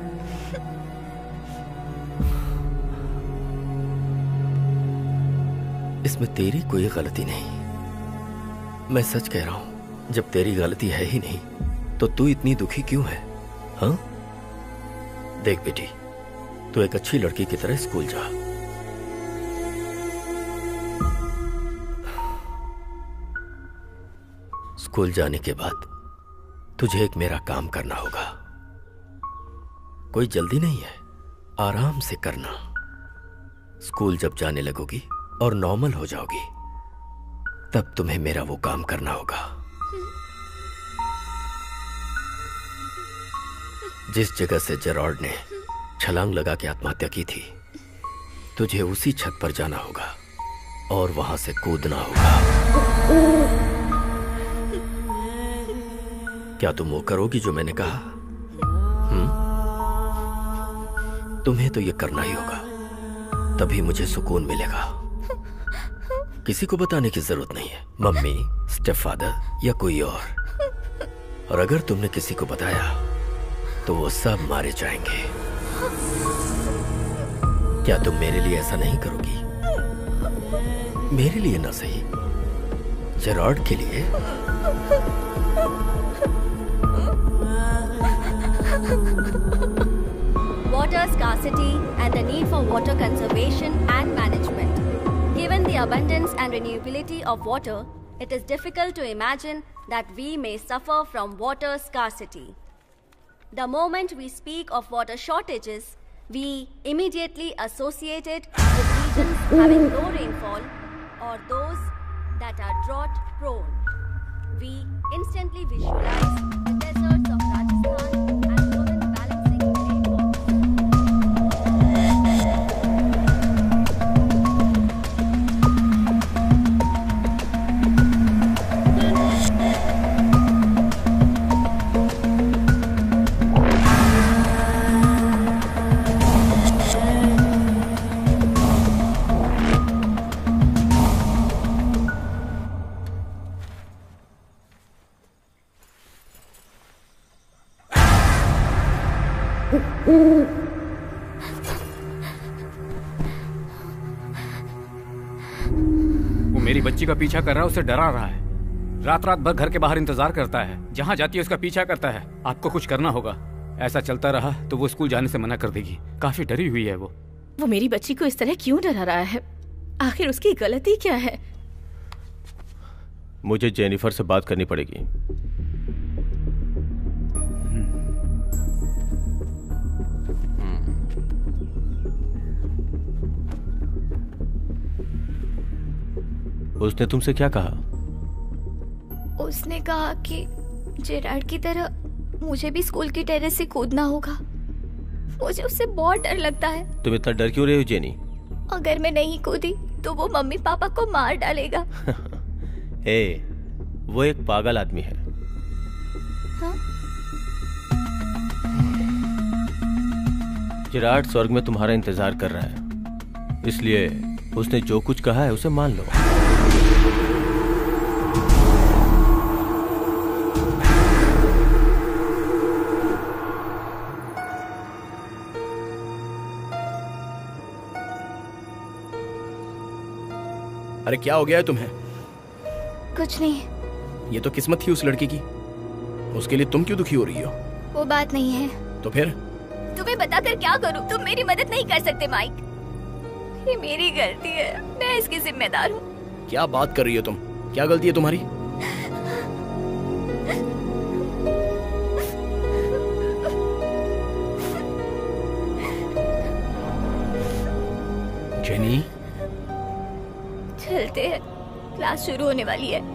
इसमें तेरी कोई गलती नहीं। मैं सच कह रहा हूं, जब तेरी गलती है ही नहीं तो तू इतनी दुखी क्यों है? हाँ, देख बेटी, तू एक अच्छी लड़की की तरह स्कूल जा। स्कूल जाने के बाद तुझे एक मेरा काम करना होगा। कोई जल्दी नहीं है, आराम से करना। स्कूल जब जाने लगोगी और नॉर्मल हो जाओगी, तब तुम्हें मेरा वो काम करना होगा। जिस जगह से जेरार्ड ने छलांग लगा के आत्महत्या की थी, तुझे उसी छत पर जाना होगा और वहां से कूदना होगा। क्या तुम वो करोगी जो मैंने कहा? हम्म? तुम्हें तो ये करना ही होगा, तभी मुझे सुकून मिलेगा। किसी को बताने की जरूरत नहीं है, मम्मी, स्टेपफादर या कोई और। और अगर तुमने किसी को बताया तो वो सब मारे जाएंगे। क्या तुम मेरे लिए ऐसा नहीं करोगी? मेरे लिए ना सही, जेरार्ड के लिए। Water scarcity and the need for water conservation and management. Given the abundance and renewability of water, it is difficult to imagine that we may suffer from water scarcity. The moment we speak of water shortages, we immediately associate it with regions having low rainfall or those that are drought prone. We instantly visualize the deserts of Rajasthan and women balancing वो मेरी बच्ची का पीछा कर रहा है, उसे डरा रहा है। रात रात भर घर के बाहर इंतजार करता है, जहाँ जाती है उसका पीछा करता है। आपको कुछ करना होगा। ऐसा चलता रहा तो वो स्कूल जाने से मना कर देगी। काफी डरी हुई है वो। वो मेरी बच्ची को इस तरह क्यों डरा रहा है? आखिर उसकी गलती क्या है? मुझे जेनिफर से बात करनी पड़ेगी। उसने तुमसे क्या कहा? उसने कहा कि जेरार्ड की तरह मुझे भी स्कूल की टेरेस से कूदना होगा। मुझे उससे बहुत डर लगता है। तुम इतना डर क्यों रहे हो जेनी? अगर मैं नहीं कूदी तो वो मम्मी पापा को मार डालेगा। ए, वो एक पागल आदमी है। हाँ? जिराट स्वर्ग में तुम्हारा इंतजार कर रहा है, इसलिए उसने जो कुछ कहा है उसे मान लो। अरे क्या हो गया है तुम्हें? कुछ नहीं। ये तो किस्मत थी उस लड़की की, उसके लिए तुम क्यों दुखी हो रही हो? वो बात नहीं है। तो फिर? तुम्हें बताकर क्या करूं? तुम मेरी मदद नहीं कर सकते माइक। ये मेरी गलती है, मैं इसकी जिम्मेदार हूँ। क्या बात कर रही हो तुम? क्या गलती है तुम्हारी? जेनी, चलते हैं, क्लास शुरू होने वाली है।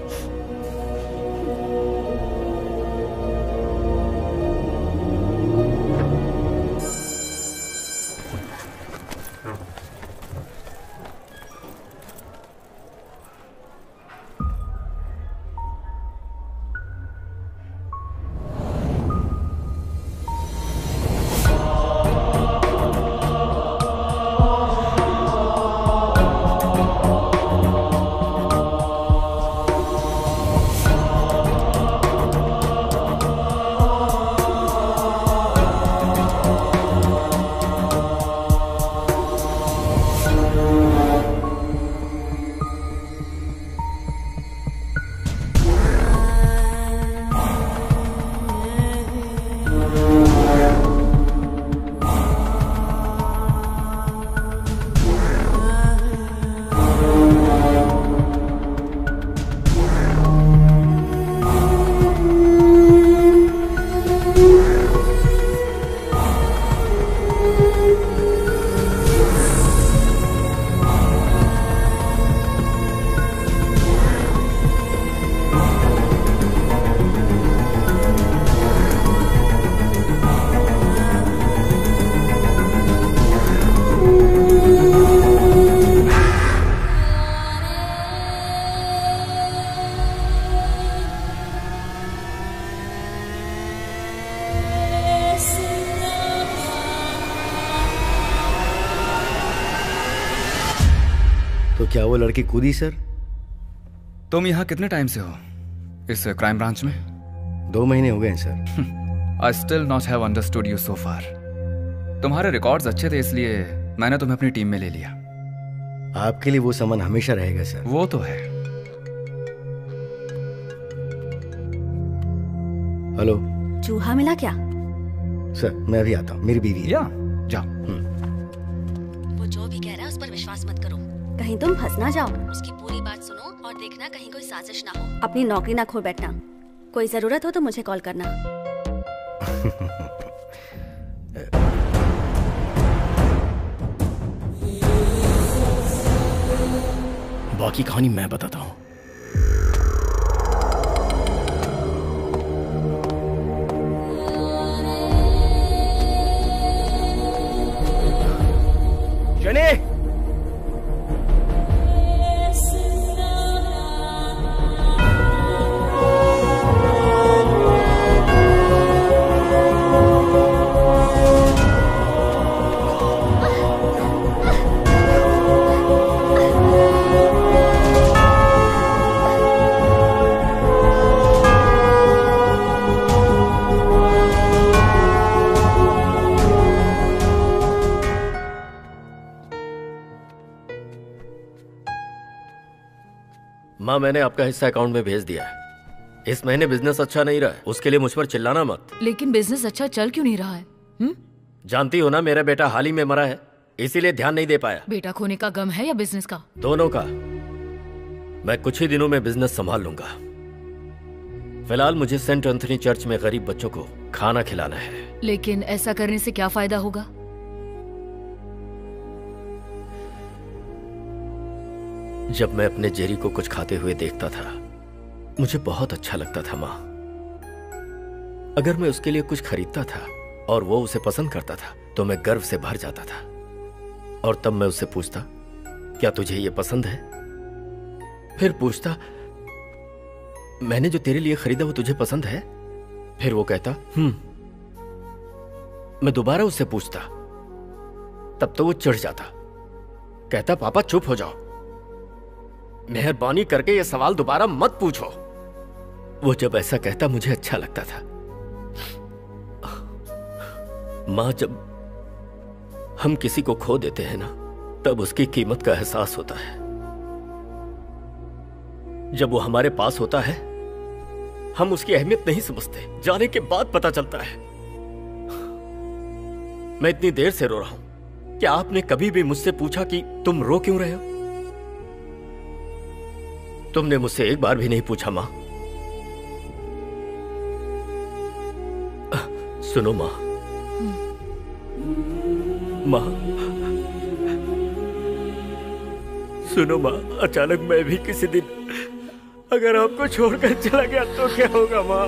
तो क्या वो लड़की कूदी सर? तुम यहाँ कितने टाइम से हो इस क्राइम ब्रांच में? दो महीने हो गए sir. I still not have understood you so far. तुम्हारे रिकॉर्ड्स अच्छे थे इसलिए मैंने तुम्हें अपनी टीम में ले लिया। आपके लिए वो सामान हमेशा रहेगा सर। वो तो है। हेलो चूहा मिला क्या? सर मैं अभी आता हूँ, मेरी बीवी है। या जाओ। वो जो भी कह रहा है उस पर विश्वास मत करो, कहीं तुम फंस ना जाओ। उसकी पूरी बात सुनो और देखना कहीं कोई साजिश ना हो। अपनी नौकरी ना खो बैठना। कोई जरूरत हो तो मुझे कॉल करना। बाकी कहानी मैं बताता हूँ। जेनी, माँ मैंने आपका हिस्सा अकाउंट में भेज दिया है। इस महीने बिजनेस अच्छा नहीं रहा है, उसके लिए मुझ पर चिल्लाना मत। लेकिन बिजनेस अच्छा चल क्यों नहीं रहा है? हुँ? जानती हो ना मेरा बेटा हाल ही में मरा है, इसीलिए ध्यान नहीं दे पाया। बेटा खोने का गम है या बिजनेस का? दोनों का। मैं कुछ ही दिनों में बिजनेस संभाल लूंगा। फिलहाल मुझे सेंट एंथनी चर्च में गरीब बच्चों को खाना खिलाना है। लेकिन ऐसा करने से क्या फायदा होगा? जब मैं अपने जेरी को कुछ खाते हुए देखता था मुझे बहुत अच्छा लगता था माँ। अगर मैं उसके लिए कुछ खरीदता था और वो उसे पसंद करता था तो मैं गर्व से भर जाता था। और तब मैं उससे पूछता, क्या तुझे ये पसंद है? फिर पूछता, मैंने जो तेरे लिए खरीदा वो तुझे पसंद है? फिर वो कहता हम्म। मैं दोबारा उससे पूछता, तब तो वो चिढ़ जाता, कहता पापा चुप हो जाओ, मेहरबानी करके ये सवाल दोबारा मत पूछो। वो जब ऐसा कहता मुझे अच्छा लगता था। माँ, जब हम किसी को खो देते हैं ना, तब उसकी कीमत का एहसास होता है। जब वो हमारे पास होता है हम उसकी अहमियत नहीं समझते, जाने के बाद पता चलता है। मैं इतनी देर से रो रहा हूं, क्या आपने कभी भी मुझसे पूछा कि तुम रो क्यों रहे हो? तुमने मुझसे एक बार भी नहीं पूछा मां। सुनो मां, मां सुनो मां, अचानक मैं भी किसी दिन अगर आपको छोड़कर चला गया तो क्या होगा मां?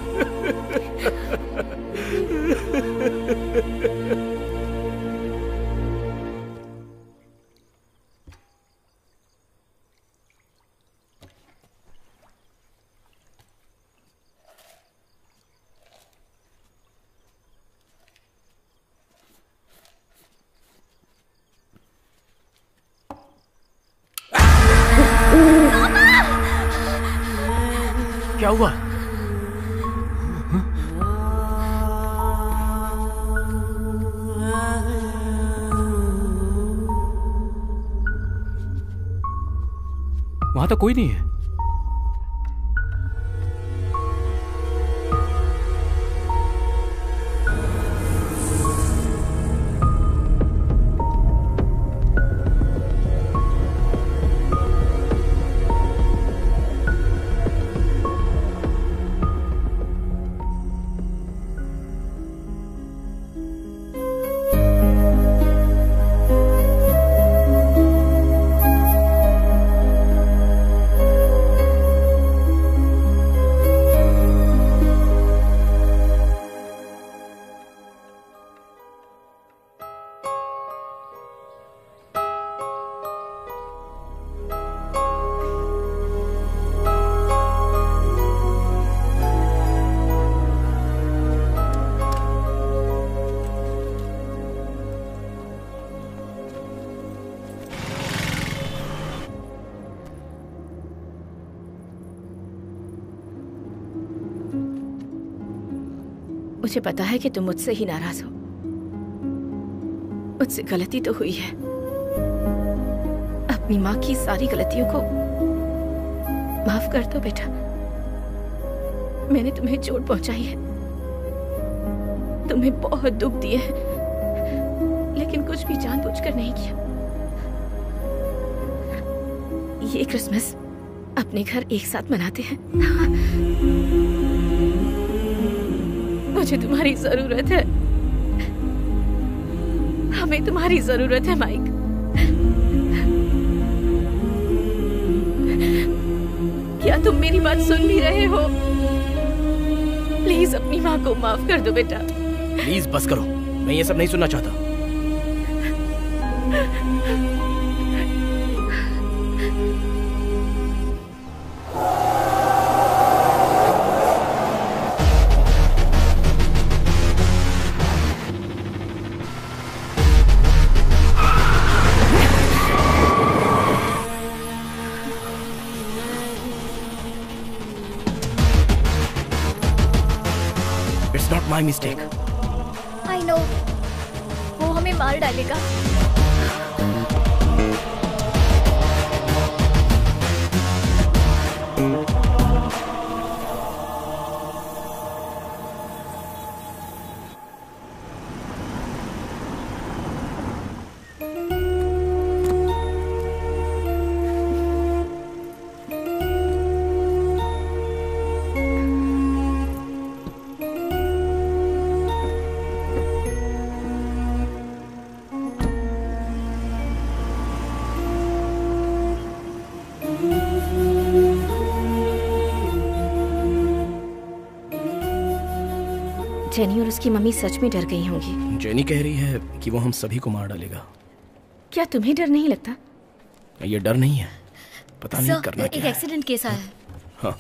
क्या हुआ? वहां तो कोई नहीं है। मुझे पता है कि तुम मुझसे ही नाराज हो। मुझसे गलती तो हुई है। अपनी माँ की सारी गलतियों को माफ कर दो बेटा। मैंने तुम्हें चोट पहुंचाई है, तुम्हें बहुत दुख दिए हैं, लेकिन कुछ भी जानबूझकर नहीं किया। ये क्रिसमस अपने घर एक साथ मनाते हैं। मुझे तुम्हारी जरूरत है, हमें तुम्हारी जरूरत है माइक। क्या तुम मेरी बात सुन भी रहे हो? प्लीज अपनी माँ को माफ कर दो बेटा। प्लीज बस करो, मैं ये सब नहीं सुनना चाहता। My mistake. I know. वो हमें मार डालेगा। जेनी और उसकी मम्मी सच में डर गई होंगी। जेनी कह रही है कि वो हम सभी को मार डालेगा। क्या तुम्हें डर नहीं लगता? ये डर नहीं है, पता नहीं करना क्या है। एक एक्सीडेंट केस आया है। हाँ।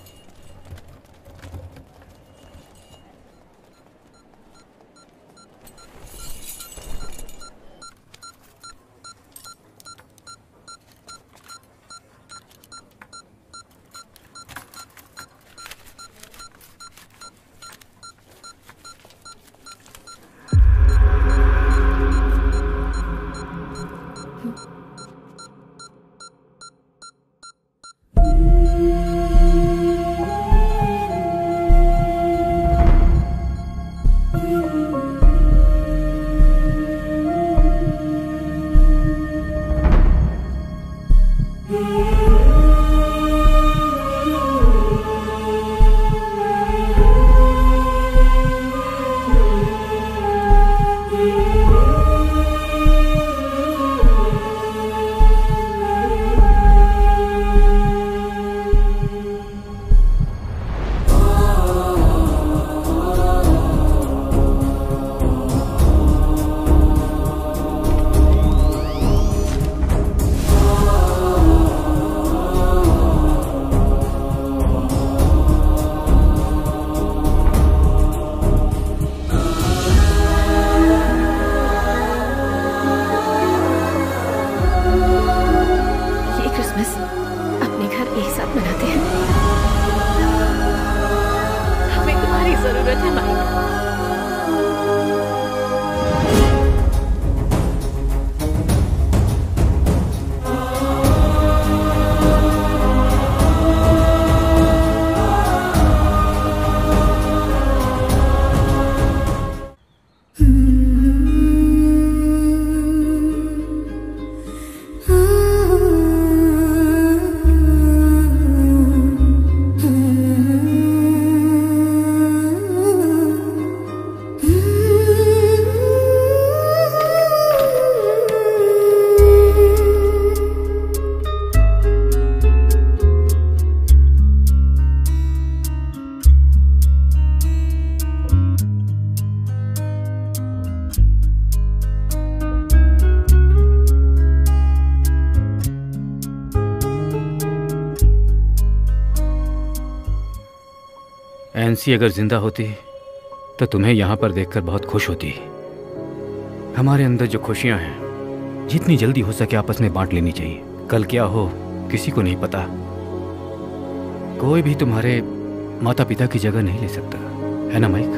नैन्सी अगर जिंदा होती तो तुम्हें यहाँ पर देखकर बहुत खुश होती। हमारे अंदर जो खुशियाँ हैं जितनी जल्दी हो सके आपस में बांट लेनी चाहिए। कल क्या हो किसी को नहीं पता। कोई भी तुम्हारे माता पिता की जगह नहीं ले सकता, है ना माइक?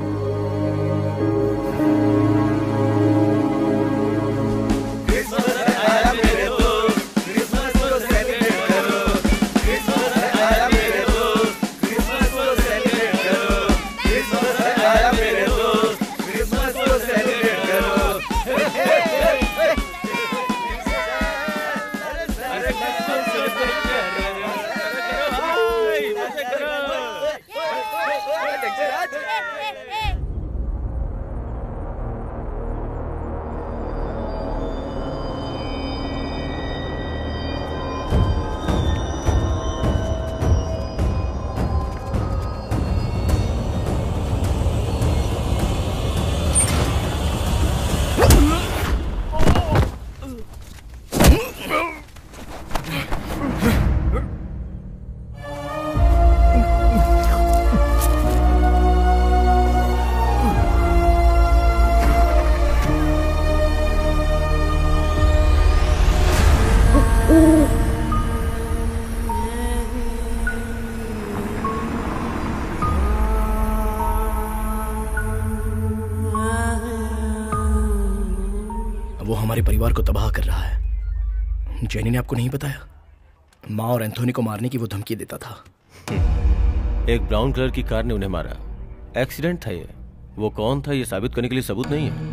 परिवार को तबाह कर रहा है। जेनी ने आपको नहीं बताया? माँ और एंथोनी को मारने की वो धमकी देता था। एक ब्राउन कलर की कार ने उन्हें मारा। एक्सीडेंट था ये। वो कौन था ये साबित करने के लिए सबूत नहीं है।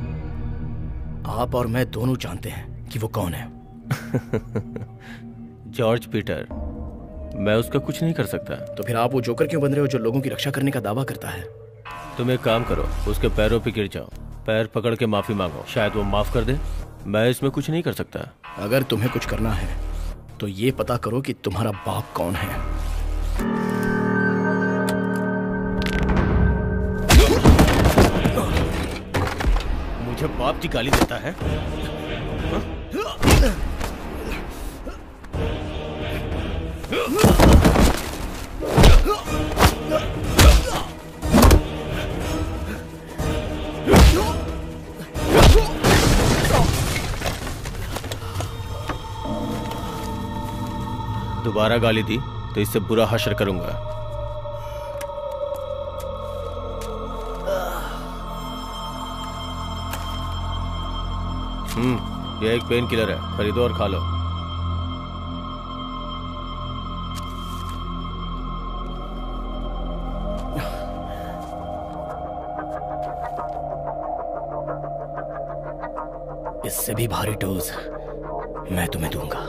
आप और मैं दोनों जानते हैं कि वो कौन है। George Peter. मैं उसका कुछ नहीं कर सकता। तो फिर आप वो जोकर क्यों बन रहे हो जो लोगों की रक्षा करने का दावा करता है? तुम एक काम करो, उसके पैरों पे गिर जाओ, पैर पकड़ के माफी मांगो, शायद वो माफ कर दे। मैं इसमें कुछ नहीं कर सकता। अगर तुम्हें कुछ करना है तो ये पता करो कि तुम्हारा बाप कौन है। मुझे बाप की गाली देता है? दोबारा गाली दी तो इससे बुरा हश्र करूंगा। हम्म ये एक पेन किलर है, खरीदो और खा लो। इससे भी भारी डोज मैं तुम्हें दूंगा।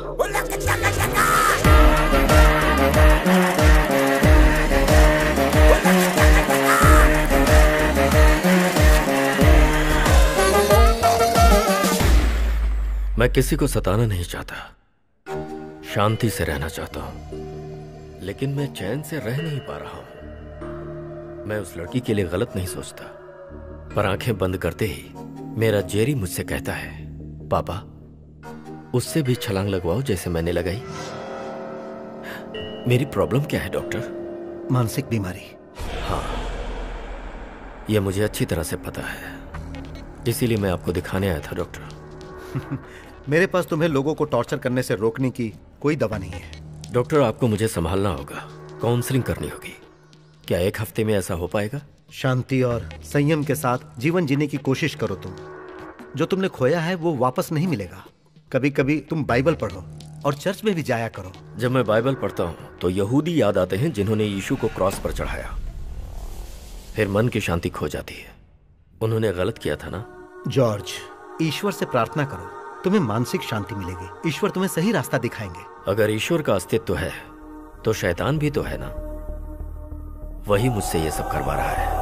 मैं किसी को सताना नहीं चाहता, शांति से रहना चाहता हूं, लेकिन मैं चैन से रह नहीं पा रहा हूं। मैं उस लड़की के लिए गलत नहीं सोचता, पर आंखें बंद करते ही मेरा जेरी मुझसे कहता है, पापा उससे भी छलांग लगवाओ जैसे मैंने लगाई। मेरी प्रॉब्लम क्या है डॉक्टर? मानसिक बीमारी। हाँ, यह मुझे अच्छी तरह से पता है, इसीलिए मैं आपको दिखाने आया था डॉक्टर। मेरे पास तुम्हें लोगों को टॉर्चर करने से रोकने की कोई दवा नहीं है। डॉक्टर आपको मुझे संभालना होगा, काउंसलिंग करनी होगी। क्या एक हफ्ते में ऐसा हो पाएगा? शांति और संयम के साथ जीवन जीने की कोशिश करो। तुम जो तुमने खोया है वो वापस नहीं मिलेगा। कभी कभी तुम बाइबल पढ़ो और चर्च में भी जाया करो। जब मैं बाइबल पढ़ता हूँ तो यहूदी याद आते हैं जिन्होंने यीशु को क्रॉस पर चढ़ाया। फिर मन की शांति खो जाती है। उन्होंने गलत किया था ना? जॉर्ज, ईश्वर से प्रार्थना करो, तुम्हें मानसिक शांति मिलेगी। ईश्वर तुम्हें सही रास्ता दिखाएंगे। अगर ईश्वर का अस्तित्व है तो शैतान भी तो है ना? वही मुझसे ये सब करवा रहा है।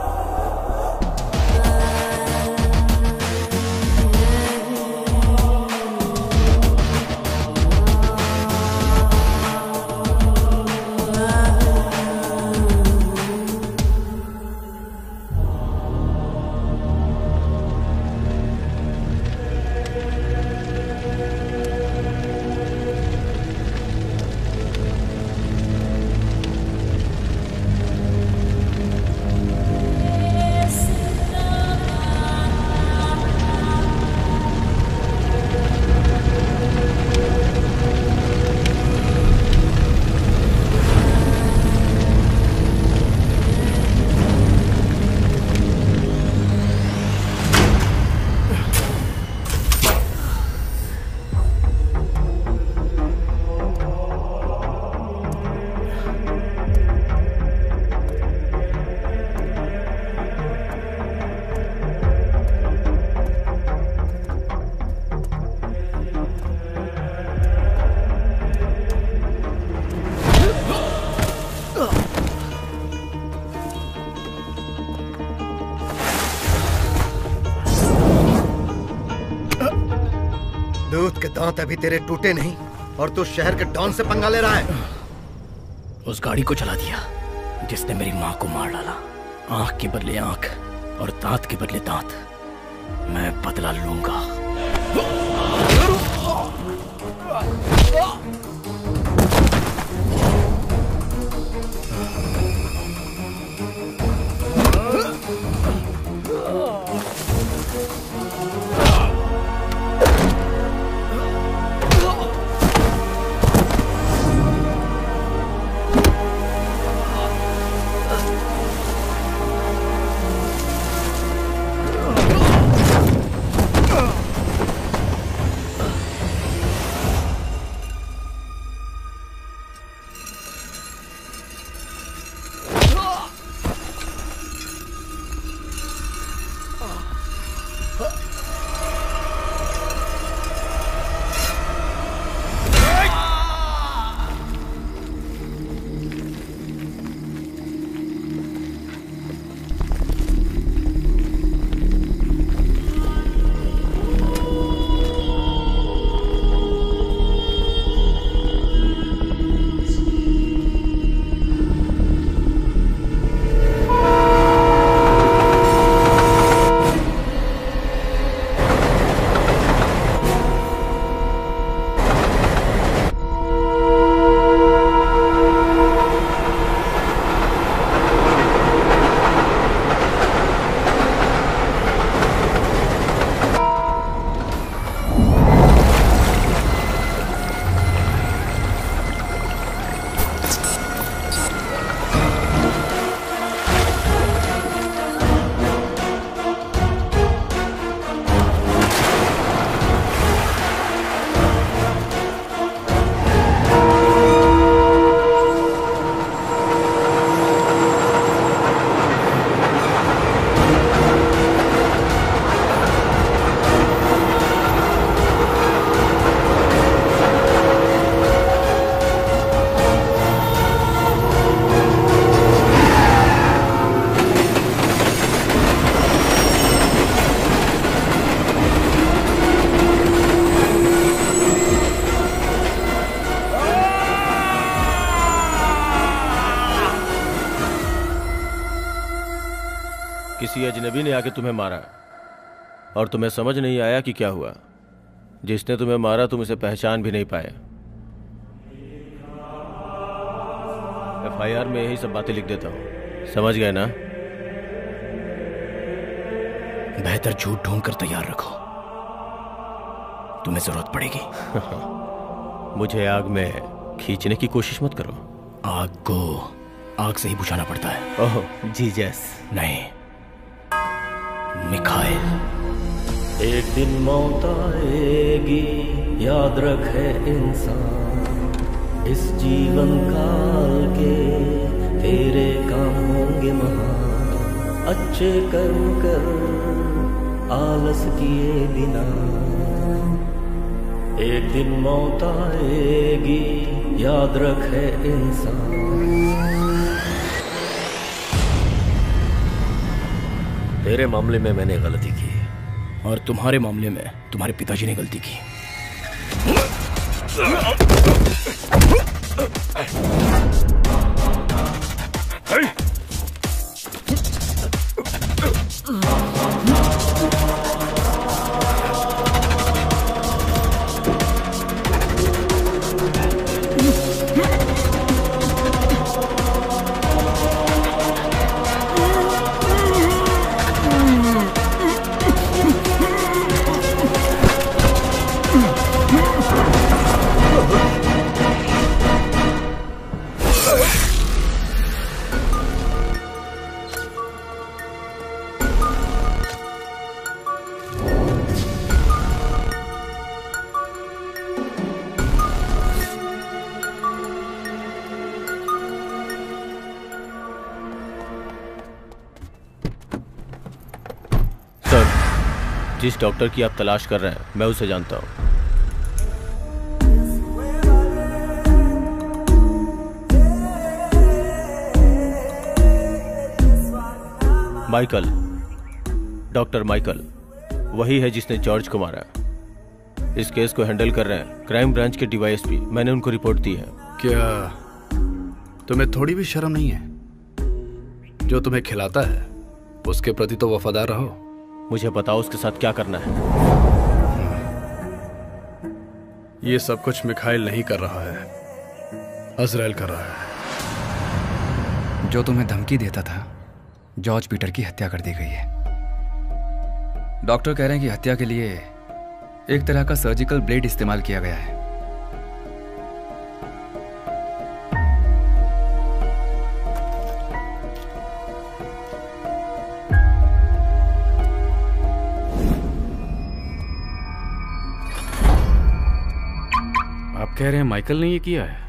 दूध के दांत अभी तेरे टूटे नहीं और तू शहर के डॉन से पंगा ले रहा है। उस गाड़ी को चला दिया जिसने मेरी माँ को मार डाला। आंख के बदले आंख और दांत के बदले दांत। मैं बदला लूंगा। किसी अजनबी ने आके तुम्हें मारा और तुम्हें समझ नहीं आया कि क्या हुआ। जिसने तुम्हें मारा तुम इसे पहचान भी नहीं पाए। एफ आई आर में यही सब बातें लिख देता हूं, समझ गए ना? बेहतर झूठ ढूंढ कर तैयार रखो, तुम्हें जरूरत पड़ेगी। मुझे आग में खींचने की कोशिश मत करो। आग को आग से ही बुझाना पड़ता है। Oh Jesus. नहीं, मिखाइल। एक दिन मौत आएगी, याद रखे इंसान, इस जीवन काल के तेरे काम होंगे महान। अच्छे कर्म कर आलस किए बिना, एक दिन मौत आएगी, याद रखे इंसान। तेरे मामले में मैंने गलती की और तुम्हारे मामले में तुम्हारे पिताजी ने गलती की। जिस डॉक्टर की आप तलाश कर रहे हैं मैं उसे जानता हूं। माइकल, डॉक्टर माइकल, वही है जिसने जॉर्ज को मारा। इस केस को हैंडल कर रहे हैं क्राइम ब्रांच के डीवाईएसपी। मैंने उनको रिपोर्ट दी है। क्या तुम्हें थोड़ी भी शर्म नहीं है? जो तुम्हें खिलाता है उसके प्रति तो वफादार रहो। मुझे बताओ उसके साथ क्या करना है। ये सब कुछ मिखाइल नहीं कर रहा है, अजराइल कर रहा है। जो तुम्हें धमकी देता था, जॉर्ज पीटर की हत्या कर दी गई है। डॉक्टर कह रहे हैं कि हत्या के लिए एक तरह का सर्जिकल ब्लेड इस्तेमाल किया गया है। आप कह रहे हैं माइकल ने ये किया है?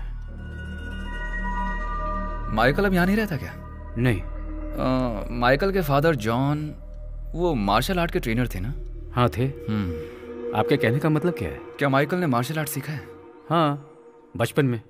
माइकल अब यहां नहीं रहता क्या? नहीं। आ, माइकल के फादर जॉन वो मार्शल आर्ट के ट्रेनर थे ना? हाँ थे। हम्म। आपके कहने का मतलब क्या है? क्या माइकल ने मार्शल आर्ट सीखा है? हाँ, बचपन में।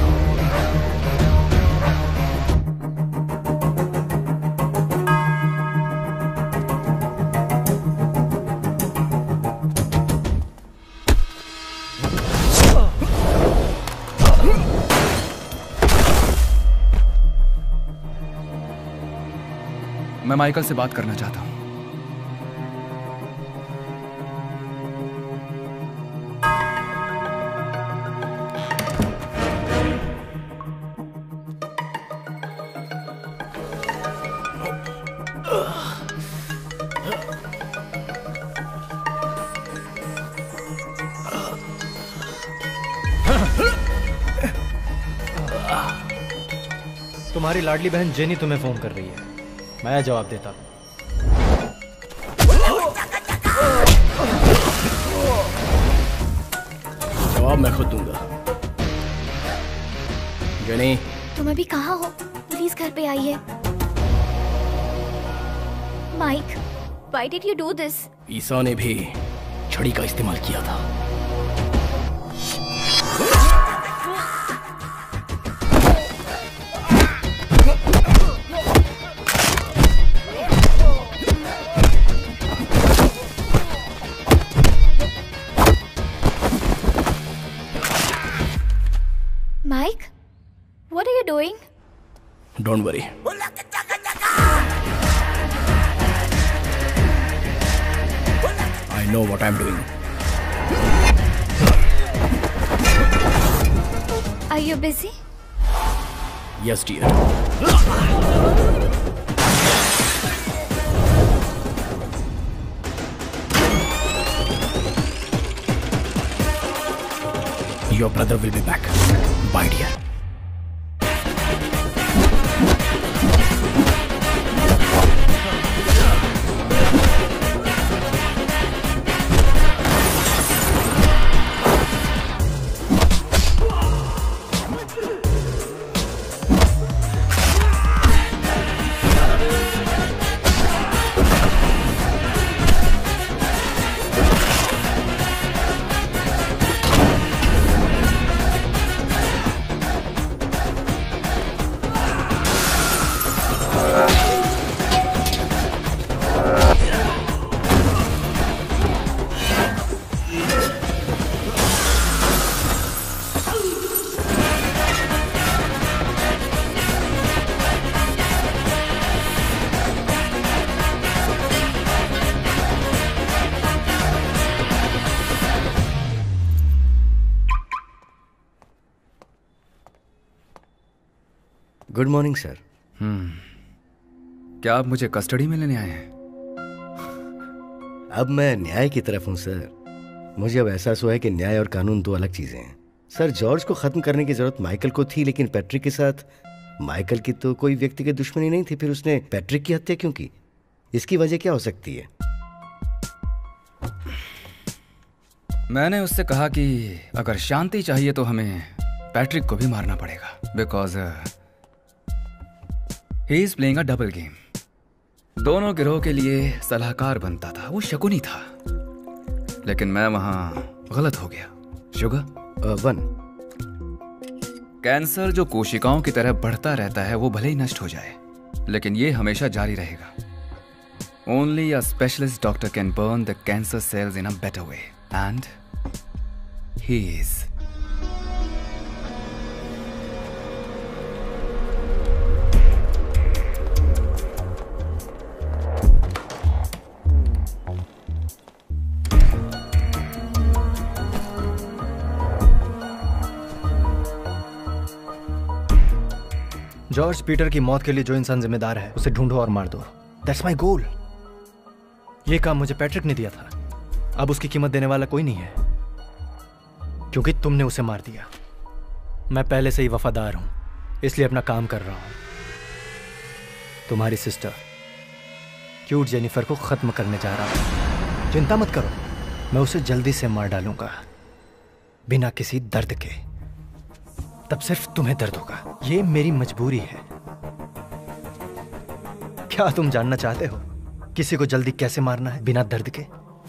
मैं माइकल से बात करना चाहता हूं। तुम्हारी लाडली बहन जेनी तुम्हें फोन कर रही है। मैं जवाब देता। जवाब मैं खुद दूंगा। जेनी, तुम अभी कहाँ हो? प्लीज घर पे आइए। Mike, why did you do this? Isa ने भी छड़ी का इस्तेमाल किया था। Mike, what are you doing? Don't worry. I know what I'm doing. Are you busy? Yes, dear. Your brother will be back. Bye, dear. Good morning sir. हम्म, क्या आप मुझे कस्टडी में लेने आए हैं? अब मैं न्याय की तरफ हूं सर। मुझे अब एहसास हुआ है कि न्याय और कानून दो अलग चीजें हैं। सर, जॉर्ज को खत्म करने की जरूरत माइकल को थी, लेकिन पैट्रिक के साथ माइकल की तो कोई व्यक्ति की दुश्मनी नहीं थी। फिर उसने पैट्रिक की हत्या क्यों की? इसकी वजह क्या हो सकती है? मैंने उससे कहा कि अगर शांति चाहिए तो हमें पैट्रिक को भी मारना पड़ेगा, because he is playing a double game. दोनों गिरोह के लिए सलाहकार बनता था, वो शकुनी था, लेकिन मैं वहां गलत हो गया। शुगर वन कैंसर जो कोशिकाओं की तरह बढ़ता रहता है, वो भले ही नष्ट हो जाए, लेकिन ये हमेशा जारी रहेगा। Only a specialist doctor can burn the cancer cells in a better way, and he is. George Peter की मौत के लिए जो इंसान जिम्मेदार है उसे ढूंढो और मार दो। That's my goal. ये काम मुझे पैट्रिक ने दिया था, अब उसकी कीमत देने वाला कोई नहीं है, क्योंकि तुमने उसे मार दिया। मैं पहले से ही वफादार हूं, इसलिए अपना काम कर रहा हूं। तुम्हारी सिस्टर क्यूट जेनिफर को खत्म करने जा रहा हूं। चिंता मत करो, मैं उसे जल्दी से मार डालूंगा, बिना किसी दर्द के। तब सिर्फ तुम्हें दर्द होगा। ये मेरी मजबूरी है। क्या तुम जानना चाहते हो किसी को जल्दी कैसे मारना है बिना दर्द के?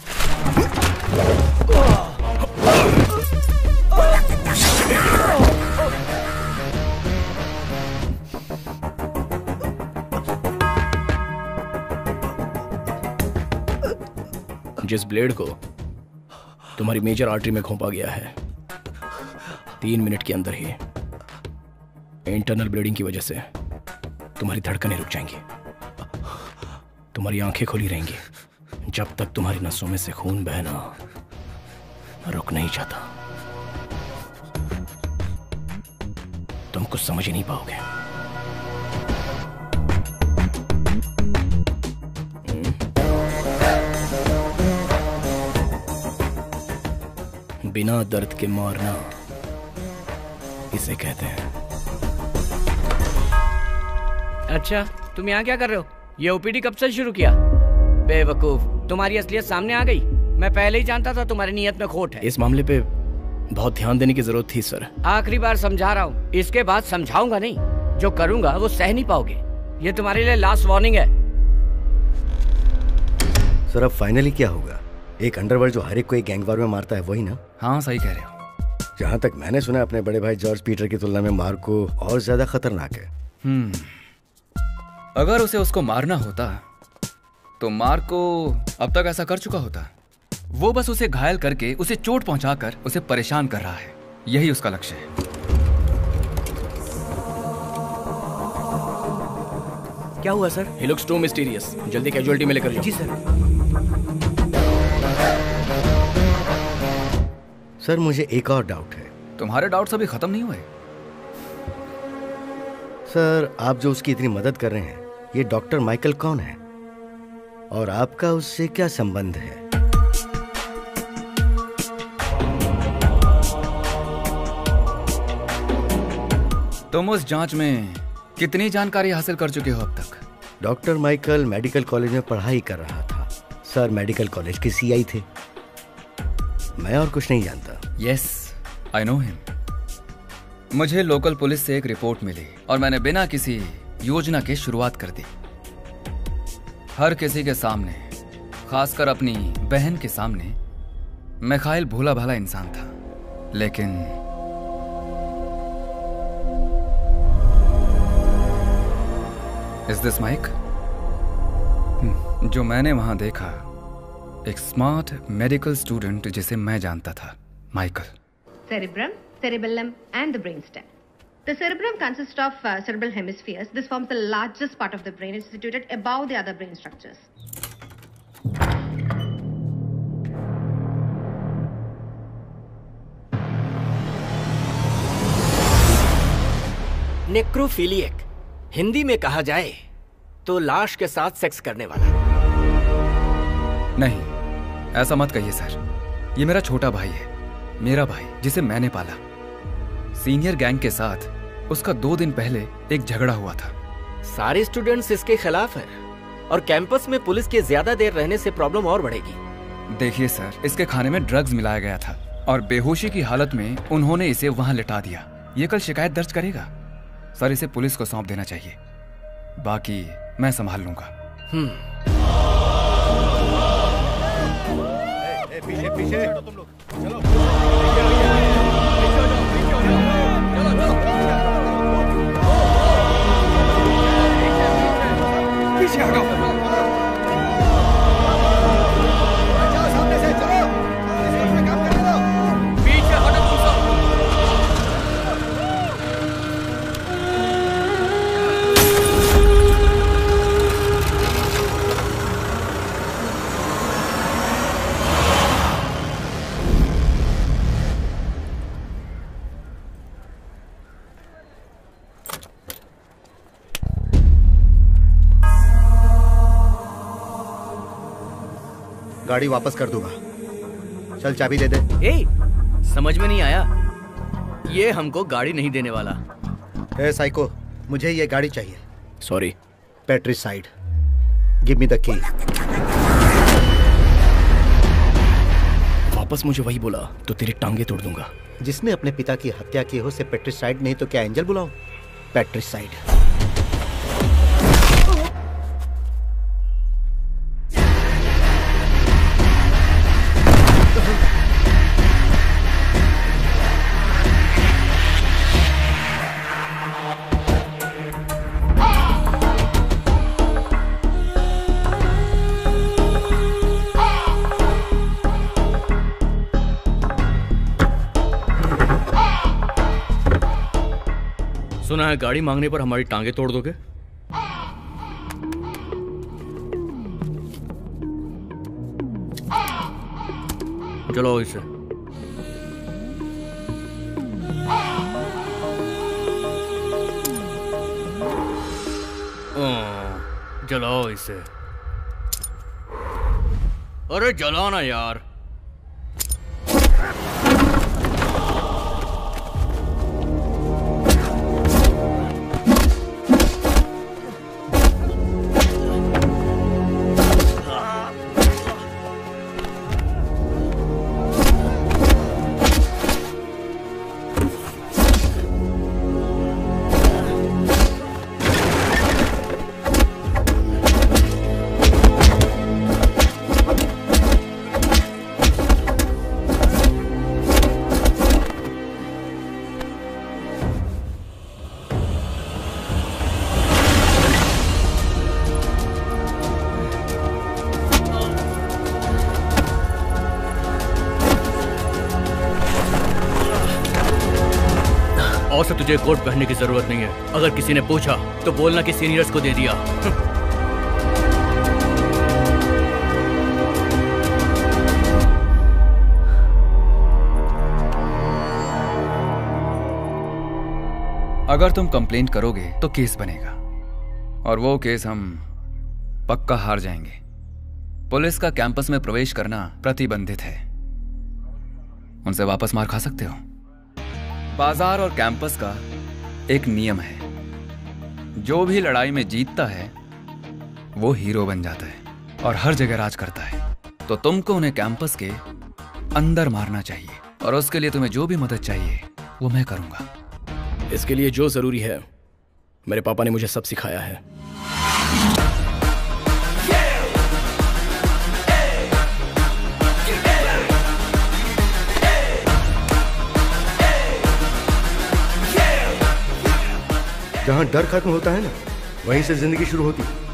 जिस ब्लेड को तुम्हारी मेजर आर्टरी में घोंपा गया है, तीन मिनट के अंदर ही इंटरनल ब्लीडिंग की वजह से तुम्हारी धड़कनें रुक जाएंगी, तुम्हारी आंखें खुली रहेंगी, जब तक तुम्हारी नसों में से खून बहना रुक नहीं जाता। तुम कुछ समझ ही नहीं पाओगे। बिना दर्द के मारना इसे कहते हैं। अच्छा, तुम यहाँ क्या कर रहे हो? ये ओपीडी कब से शुरू किया? बेवकूफ, तुम्हारी असलियत सामने आ गई। मैं पहले ही जानता था तुम्हारी नीयत में खोट है। इस मामले पे बहुत ध्यान देने की जरूरत थी सर। आखिरी बार समझा रहा हूँ, इसके बाद समझाऊंगा नहीं। जो करूंगा वो सह नहीं पाओगे। ये तुम्हारे लिए लास्ट वार्निंग है। सर अब फाइनली क्या होगा? एक अंडरवर्ल्ड जो हर एक को एक गैंगवार में मारता है, वही ना? हाँ सही कह रहे हो। जहाँ तक मैंने सुना अपने बड़े भाई जॉर्ज पीटर की तुलना में मार्को और ज्यादा खतरनाक है। हम्म अगर उसे उसको मारना होता तो मार्को अब तक ऐसा कर चुका होता। वो बस उसे घायल करके, उसे चोट पहुंचाकर उसे परेशान कर रहा है। यही उसका लक्ष्य है। क्या हुआ sir? He looks too mysterious. जल्दी कैजुअलिटी में लेकर जाओ। जी सर। सर मुझे एक और डाउट है। तुम्हारे डाउट्स अभी खत्म नहीं हुए? सर आप जो उसकी इतनी मदद कर रहे हैं, ये डॉक्टर माइकल कौन है और आपका उससे क्या संबंध है? तुम उस जांच में कितनी जानकारी हासिल कर चुके हो अब तक? डॉक्टर माइकल मेडिकल कॉलेज में पढ़ाई कर रहा था। सर मेडिकल कॉलेज के सीआई थे। मैं और कुछ नहीं जानता। Yes I know him. मुझे लोकल पुलिस से एक रिपोर्ट मिली और मैंने बिना किसी योजना के शुरुआत कर दी। हर किसी के सामने, खासकर अपनी बहन के सामने, मिखाइल भोला भाला इंसान था। लेकिन इज दिस माइक? जो मैंने वहां देखा, एक स्मार्ट मेडिकल स्टूडेंट जिसे मैं जानता था, Michael. Cerebrum, cerebellum, and the brainstem. The cerebrum consists of uh, cerebral hemispheres. This forms the largest part of the brain. It's situated above the other brain structures. Necrophiliac, Hindi में कहा जाए तो लाश के साथ सेक्स करने वाला। नहीं, ऐसा मत कहिए सर। ये मेरा छोटा भाई है, मेरा भाई जिसे मैंने पाला। सीनियर गैंग के साथ उसका दो दिन पहले एक झगड़ा हुआ था। सारे स्टूडेंट्स इसके खिलाफ हैं और कैंपस में पुलिस के ज्यादा देर रहने से प्रॉब्लम और बढ़ेगी। देखिए सर, इसके खाने में ड्रग्स मिलाया गया था और बेहोशी की हालत में उन्होंने इसे वहां लिटा दिया। ये कल शिकायत दर्ज करेगा। सर इसे पुलिस को सौंप देना चाहिए, बाकी मैं संभाल लूंगा। हम्म पीछे पीछे तुम लोग चलो। पीछे हटो। सामने से चलो। काम करने दो। पीछे हटो। गाड़ी वापस कर दूंगा। चल चाबी दे दे। ए, समझ में नहीं आया, ये हमको गाड़ी नहीं देने वाला। ए साइको, मुझे ये गाड़ी चाहिए। Sorry. Patricide, give me the key. वापस मुझे वही बोला तो तेरी टांगे तोड़ दूंगा। जिसने अपने पिता की हत्या की हो उसे पेट्रिसाइड नहीं तो क्या एंजल बुलाऊं? पेट्रिसाइड। सुना है गाड़ी मांगने पर हमारी टांगे तोड़ दोगे। चलो इसे। जलाओ इसे। अरे जलाओ ना यार। और से तुझे कोट पहनने की जरूरत नहीं है। अगर किसी ने पूछा तो बोलना कि सीनियर्स को दे दिया। अगर तुम कंप्लेंट करोगे तो केस बनेगा और वो केस हम पक्का हार जाएंगे। पुलिस का कैंपस में प्रवेश करना प्रतिबंधित है। उनसे वापस मार खा सकते हो। बाजार और कैंपस का एक नियम है, जो भी लड़ाई में जीतता है वो हीरो बन जाता है और हर जगह राज करता है। तो तुमको उन्हें कैंपस के अंदर मारना चाहिए और उसके लिए तुम्हें जो भी मदद चाहिए वो मैं करूंगा। इसके लिए जो जरूरी है मेरे पापा ने मुझे सब सिखाया है। जहां डर खत्म होता है ना, वहीं से जिंदगी शुरू होती है।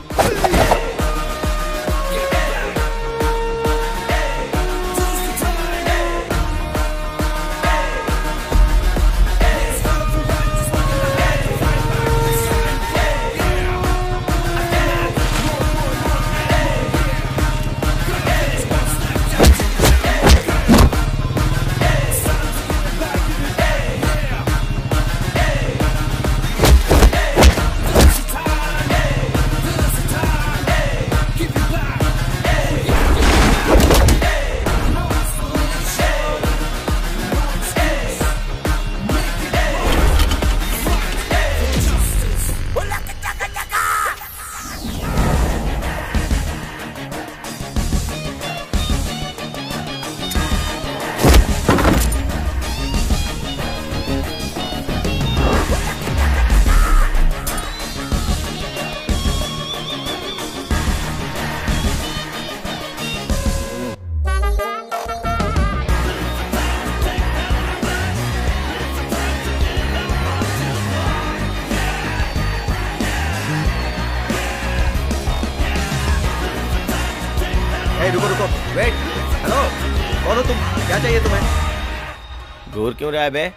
रुको रुको, वेट। हेलो, कौन हो तुम? क्या चाहिए तुम्हें? घूर क्यों रहा है बे?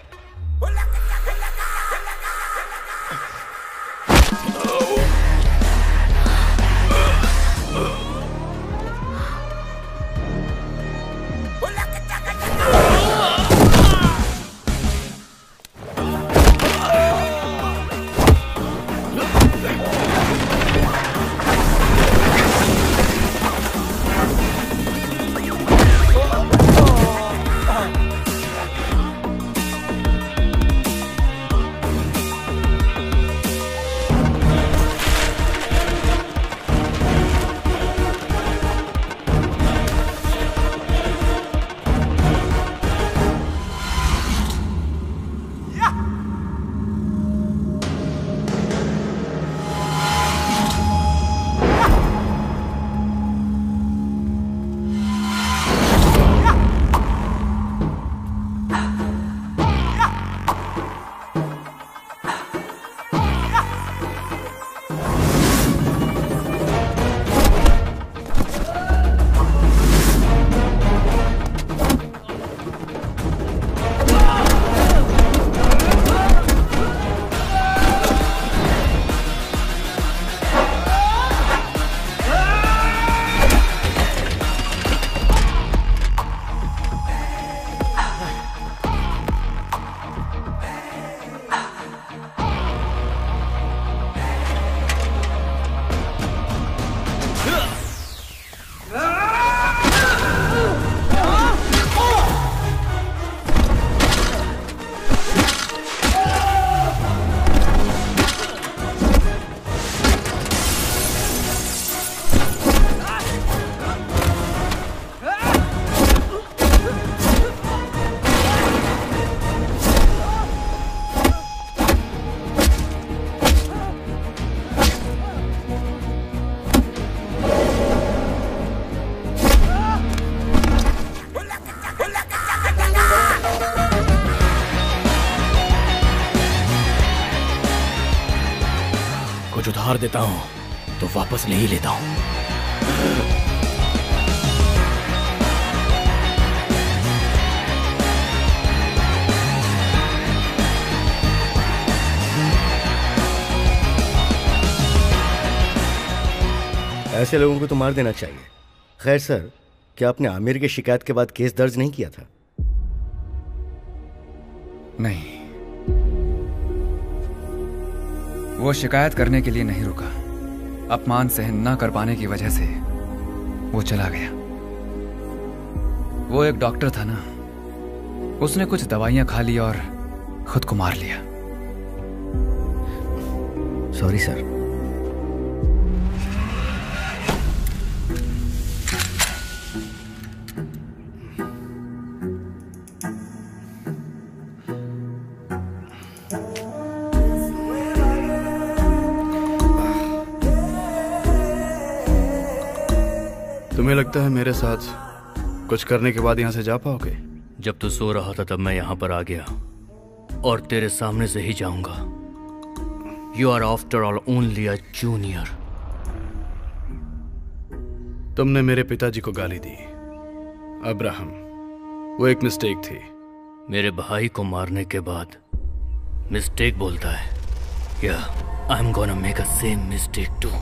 कुछ उधार देता हूं तो वापस नहीं लेता हूं। ऐसे लोगों को तो मार देना चाहिए। खैर सर, क्या आपने आमिर की शिकायत के बाद केस दर्ज नहीं किया था? नहीं, वो शिकायत करने के लिए नहीं रुका। अपमान सहन न कर पाने की वजह से वो चला गया। वो एक डॉक्टर था ना, उसने कुछ दवाइयां खा ली और खुद को मार लिया। Sorry sir. तुम्हें लगता है मेरे साथ कुछ करने के बाद यहां से जा पाओगे? जब तू सो रहा था तब मैं यहां पर आ गया और तेरे सामने से ही जाऊंगा। You are after all only a junior. तुमने मेरे पिताजी को गाली दी अब्राहम, वो एक मिस्टेक थी। मेरे भाई को मारने के बाद मिस्टेक बोलता है? या I am gonna make a same mistake too.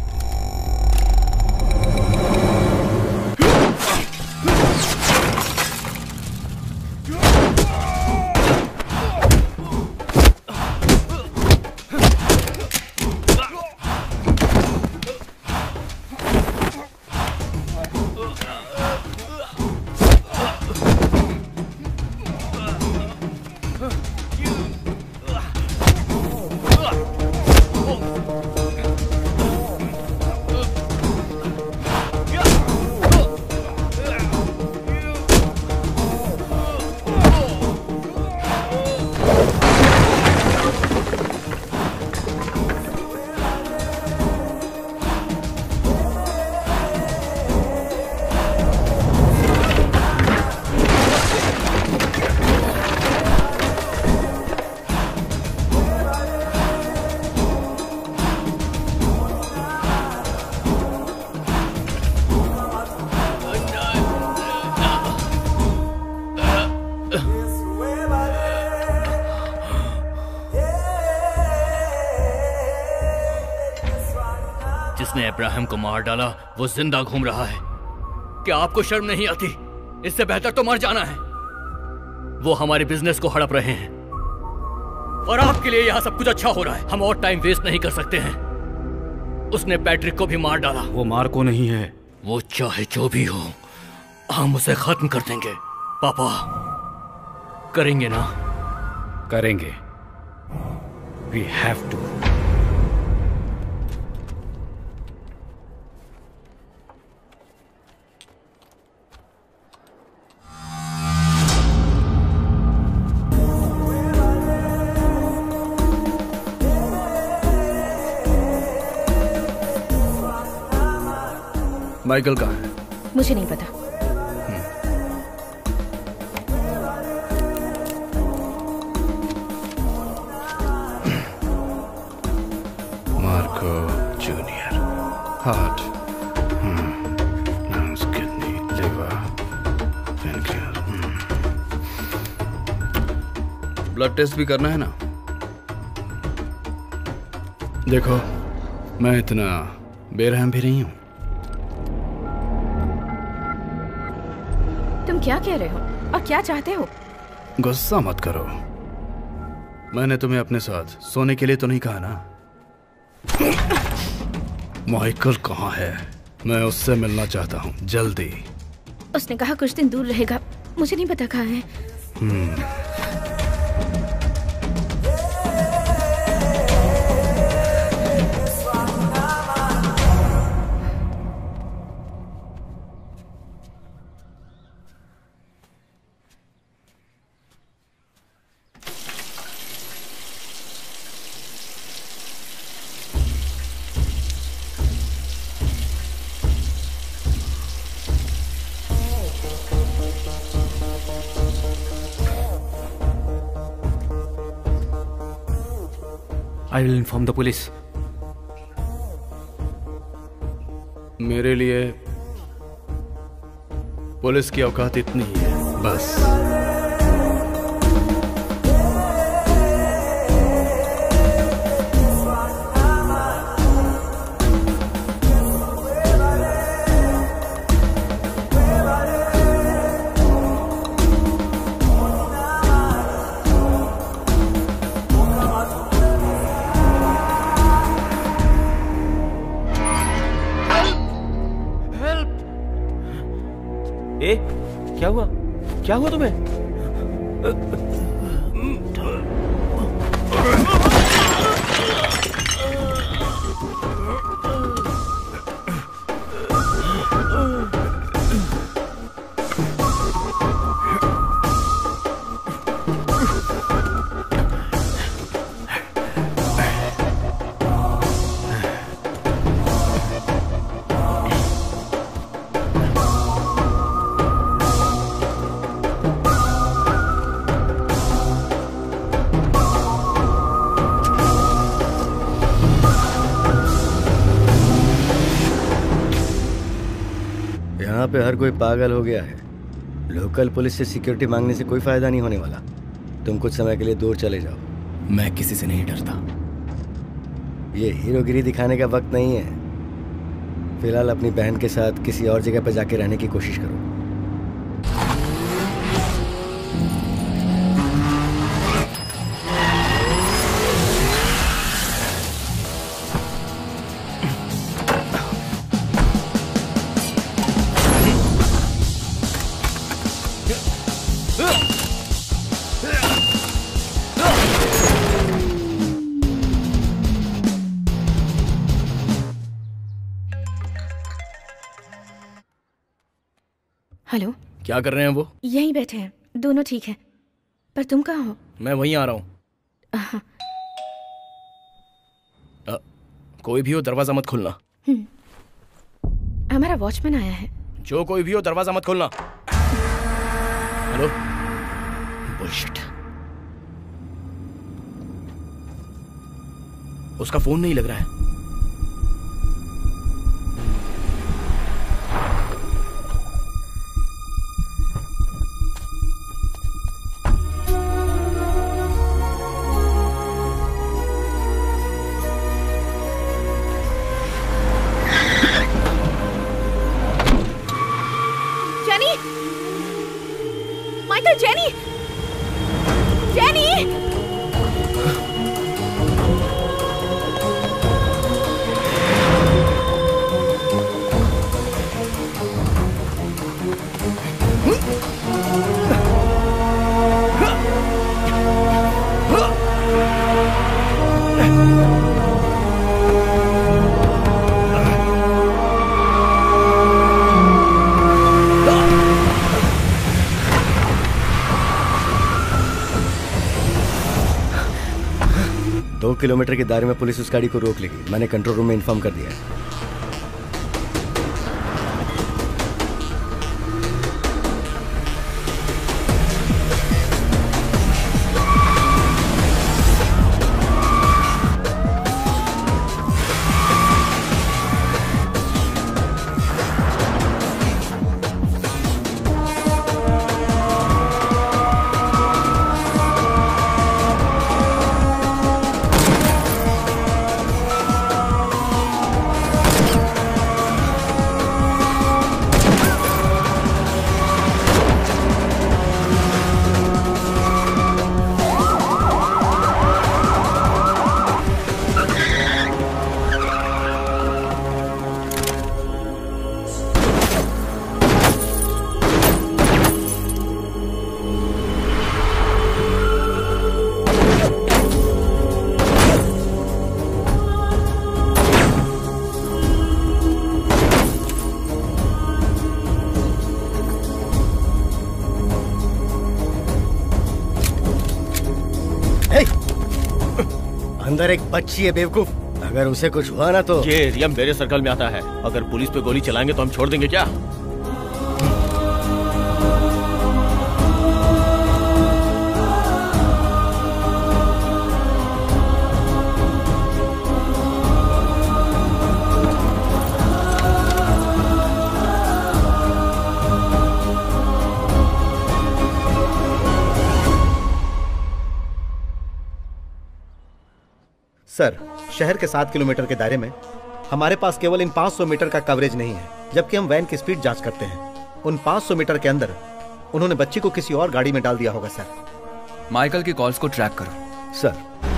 जिसने इब्राहिम को मार डाला वो जिंदा घूम रहा है। क्या आपको शर्म नहीं आती? इससे बेहतर तो मर जाना है। वो हमारे बिजनेस को हड़प रहे हैं और आपके लिए यहाँ सब कुछ अच्छा हो रहा है। हम और टाइम वेस्ट नहीं कर सकते हैं। उसने पैट्रिक को भी मार डाला। वो मार्को नहीं है। वो चाहे जो भी हो, हम उसे खत्म कर देंगे। पापा, करेंगे ना? करेंगे। We have to. माइकल कहाँ है? मुझे नहीं पता। Marco junior, heart, lungs, kidney, liver, pancreas. Blood test भी करना है ना? देखो, मैं इतना बेरहम भी नहीं हूं। तुम क्या कह रहे हो और क्या चाहते हो? गुस्सा मत करो। मैंने तुम्हें अपने साथ सोने के लिए तो नहीं कहा ना। माइकल कहाँ है? मैं उससे मिलना चाहता हूँ, जल्दी। उसने कहा कुछ दिन दूर रहेगा। मुझे नहीं पता कहाँ है। हम्म। I will inform the police. मेरे लिए पुलिस की औकात इतनी ही है, बस। ए, क्या हुआ? क्या हुआ तुम्हें? यहाँ पे हर कोई पागल हो गया है। लोकल पुलिस से सिक्योरिटी मांगने से कोई फायदा नहीं होने वाला। तुम कुछ समय के लिए दूर चले जाओ। मैं किसी से नहीं डरता। ये हीरोगिरी दिखाने का वक्त नहीं है। फिलहाल अपनी बहन के साथ किसी और जगह पर जाके रहने की कोशिश करो। हेलो, क्या कर रहे हैं वो? यहीं बैठे हैं, दोनों ठीक हैं। पर तुम कहाँ हो? मैं वहीं आ रहा हूँ। हाँ। कोई भी हो दरवाजा मत खोलना। हमारा वॉचमैन आया है। जो कोई भी हो दरवाजा मत खोलना। Hello, bullshit. उसका फोन नहीं लग रहा है। जेनी, जेनी, दो किलोमीटर के दायरे में पुलिस उस गाड़ी को रोक लेगी। मैंने कंट्रोल रूम में इन्फॉर्म कर दिया है। अंदर एक बच्ची है बेवकूफ, अगर उसे कुछ हुआ ना तो। ये एरिया मेरे सर्कल में आता है। अगर पुलिस पे गोली चलाएंगे तो हम छोड़ देंगे क्या? सर, शहर के सात किलोमीटर के दायरे में हमारे पास केवल इन पाँच सौ मीटर का कवरेज नहीं है, जबकि हम वैन की स्पीड जांच करते हैं। उन पाँच सौ मीटर के अंदर उन्होंने बच्ची को किसी और गाड़ी में डाल दिया होगा सर। माइकल की कॉल्स को ट्रैक करो। सर।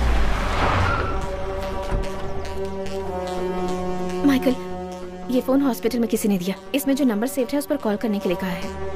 माइकल, ये फोन हॉस्पिटल में किसी ने दिया। इसमें जो नंबर सेव है उस पर कॉल करने के लिए कहा है।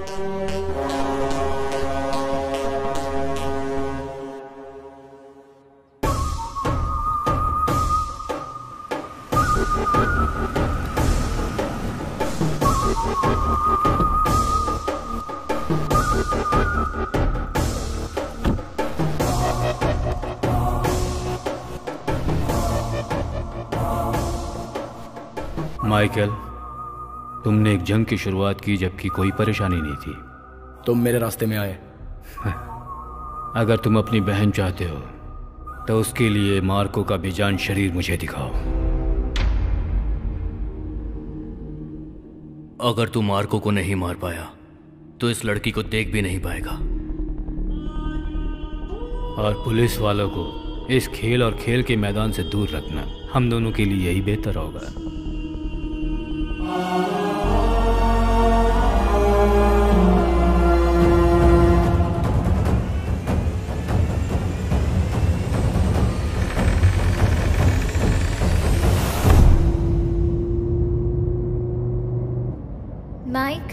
माइकल, तुमने एक जंग की शुरुआत की जबकि कोई परेशानी नहीं थी। तुम मेरे रास्ते में आए। अगर तुम अपनी बहन चाहते हो तो उसके लिए मार्को का बेजान शरीर मुझे दिखाओ। अगर तू मार्को को नहीं मार पाया तो इस लड़की को देख भी नहीं पाएगा। और पुलिस वालों को इस खेल और खेल के मैदान से दूर रखना हम दोनों के लिए यही बेहतर होगा। माइक,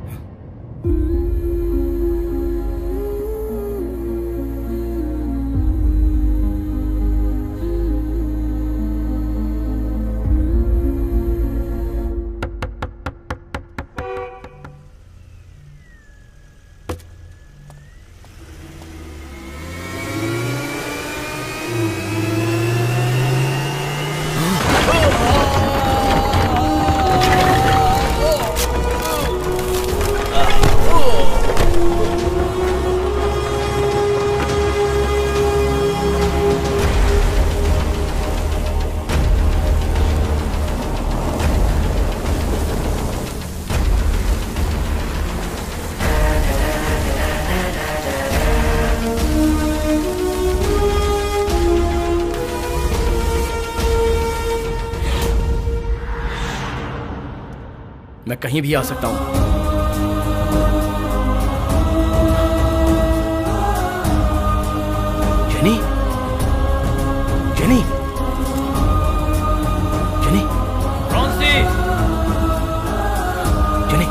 मैं कहीं भी आ सकता हूं। जेनी, जेनी, जेनी, रॉन्सी, जेनी।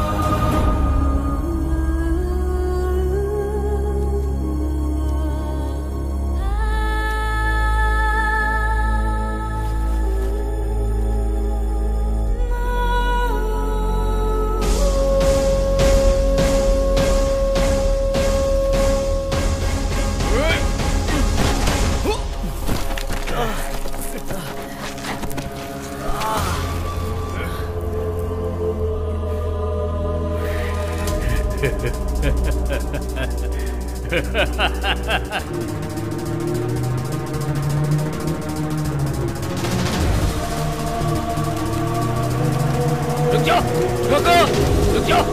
रुक जाओ, रुको, रुक जाओ।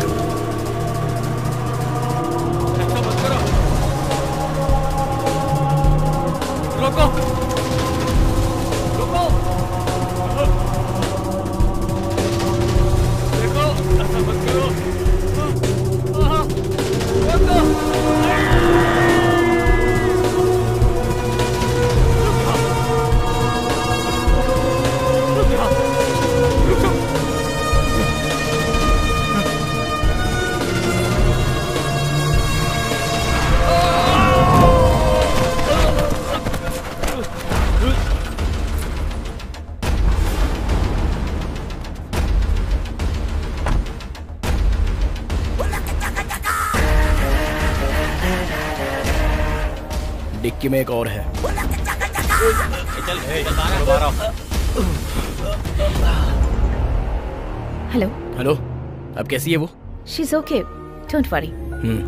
ऐसा मत करो। रुको, रुको। देखो, ऐसा मत करो। रुको। डिक्की में एक और है। चल, दोबारा। हेलो। हेलो, अब कैसी है वो? She is okay, don't worry. Hmm.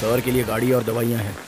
Sir के लिए गाड़ी और दवाइयाँ हैं।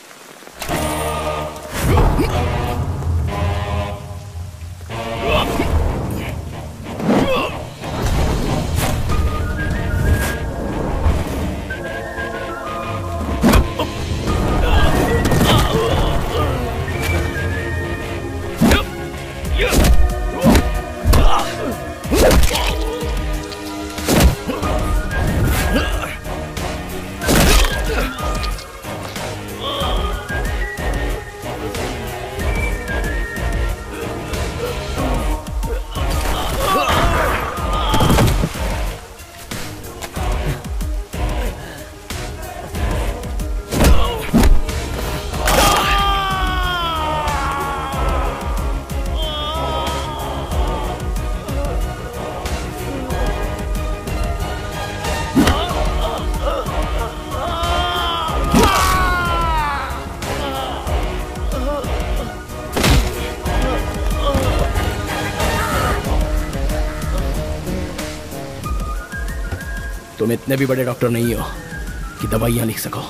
तुम इतने भी बड़े डॉक्टर नहीं हो कि दवाइयां लिख सको।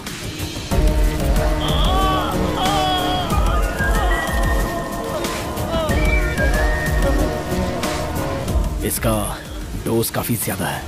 इसका डोज काफी ज्यादा है।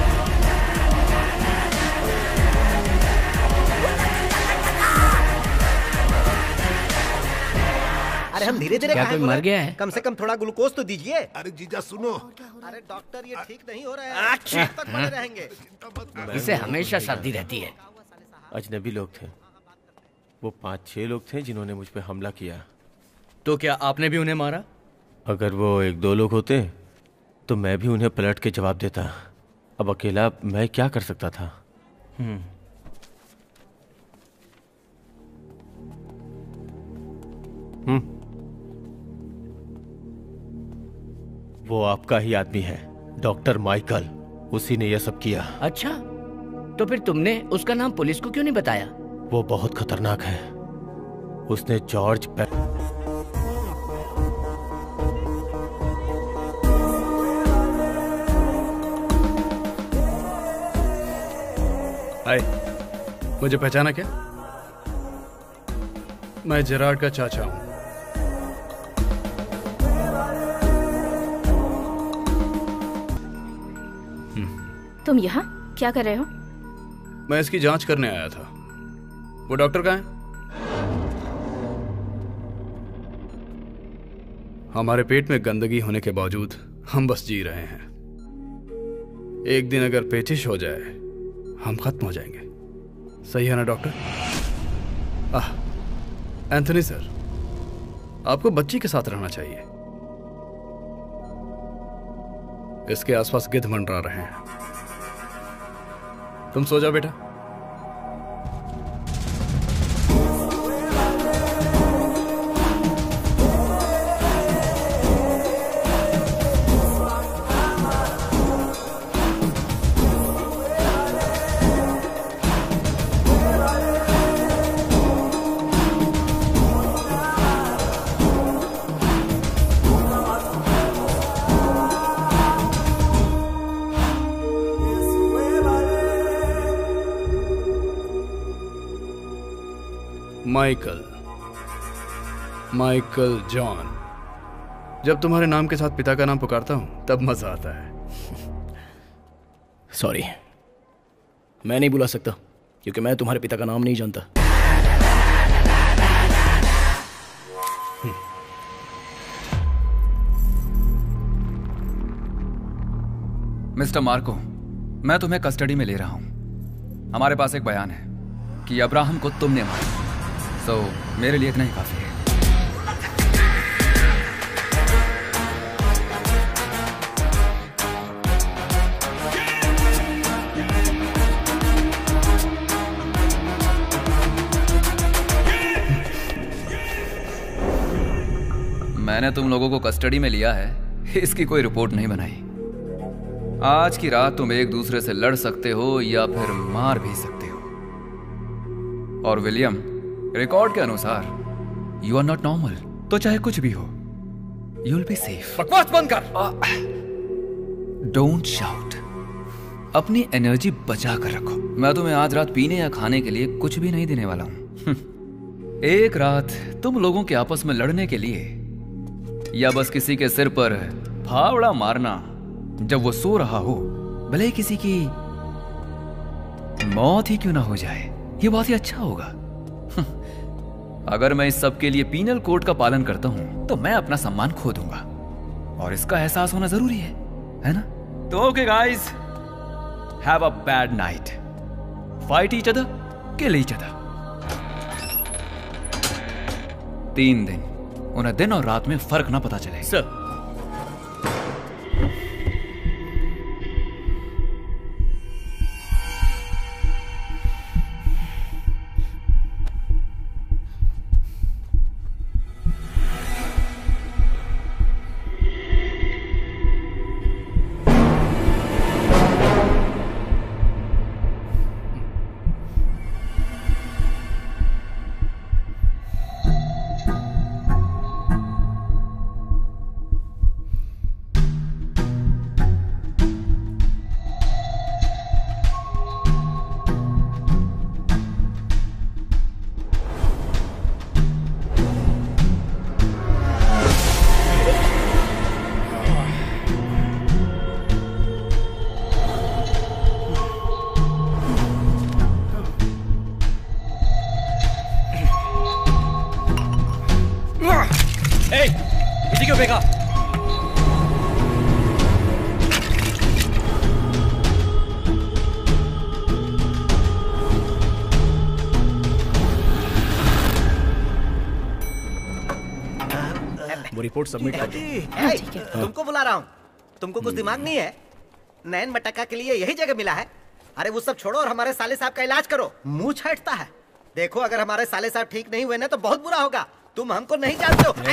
अरे हम धीरे धीरे क्या खाएं कोई मर बोले? गया है? कम से कम थोड़ा ग्लूकोज तो दीजिए। अरे जीजा सुनो। अरे डॉक्टर ये ठीक नहीं हो रहा है। कब तक पड़े रहेंगे? इसे हमेशा सर्दी रहती है। अजनबी लोग थे, वो पांच छह लोग थे जिन्होंने मुझ पे हमला किया। तो क्या आपने भी उन्हें मारा? अगर वो एक दो लोग होते तो मैं भी उन्हें पलट के जवाब देता। अब अकेला मैं क्या कर सकता था? हम्म हम्म वो आपका ही आदमी है, डॉक्टर माइकल। उसी ने यह सब किया। अच्छा, तो फिर तुमने उसका नाम पुलिस को क्यों नहीं बताया? वो बहुत खतरनाक है। उसने जॉर्ज पे... हाय, मुझे पहचाना क्या? मैं जेरार्ड का चाचा हूं। तुम यहाँ क्या कर रहे हो? मैं इसकी जांच करने आया था। वो डॉक्टर कहाँ है? हमारे पेट में गंदगी होने के बावजूद हम बस जी रहे हैं। एक दिन अगर पेचिश हो जाए हम खत्म हो जाएंगे। सही है ना डॉक्टर? आह, एंथनी सर, आपको बच्ची के साथ रहना चाहिए। इसके आसपास गिद्ध मंडरा रहे हैं। तुम सो जाओ बेटा। Michael, Michael John. जब तुम्हारे नाम के साथ पिता का नाम पुकारता हूं तब मजा आता है। सॉरी, मैं नहीं बुला सकता क्योंकि मैं तुम्हारे पिता का नाम नहीं जानता। मिस्टर मार्को, मैं तुम्हें कस्टडी में ले रहा हूं। हमारे पास एक बयान है कि अब्राहम को तुमने मारा। सो so, मेरे लिए इतना ही काफी है। मैंने तुम लोगों को कस्टडी में लिया है, इसकी कोई रिपोर्ट नहीं बनाई। आज की रात तुम एक दूसरे से लड़ सकते हो या फिर मार भी सकते हो। और विलियम, रिकॉर्ड के अनुसार यू आर नॉट नॉर्मल, तो चाहे कुछ भी हो यू विल बी सेफ। बकवास बंद कर। Don't shout. अपनी एनर्जी बचा कर रखो। मैं तुम्हें आज रात पीने या खाने के लिए कुछ भी नहीं देने वाला हूं। एक रात तुम लोगों के आपस में लड़ने के लिए या बस किसी के सिर पर फावड़ा मारना जब वो सो रहा हो, भले ही किसी की मौत ही क्यों ना हो जाए, ये बहुत ही अच्छा होगा। अगर मैं इस सब के लिए पीनल कोड का पालन करता हूं तो मैं अपना सम्मान खो दूंगा और इसका एहसास होना जरूरी है, है ना? तो okay guys, have a bad night, fight each other, kill each other. तीन दिन, उन्हें दिन और रात में फर्क ना पता चले। सर रिपोर्ट सबमिट कर दो। तुमको बुला रहा हूँ, तुमको कुछ दिमाग नहीं है? नैन मटक्का के लिए यही जगह मिला है? अरे वो सब छोड़ो और हमारे साले साहब का इलाज करो। मुंह छाटता है। देखो अगर हमारे साले साहब ठीक नहीं हुए ना तो बहुत बुरा होगा। तुम हमको नहीं जानते हो।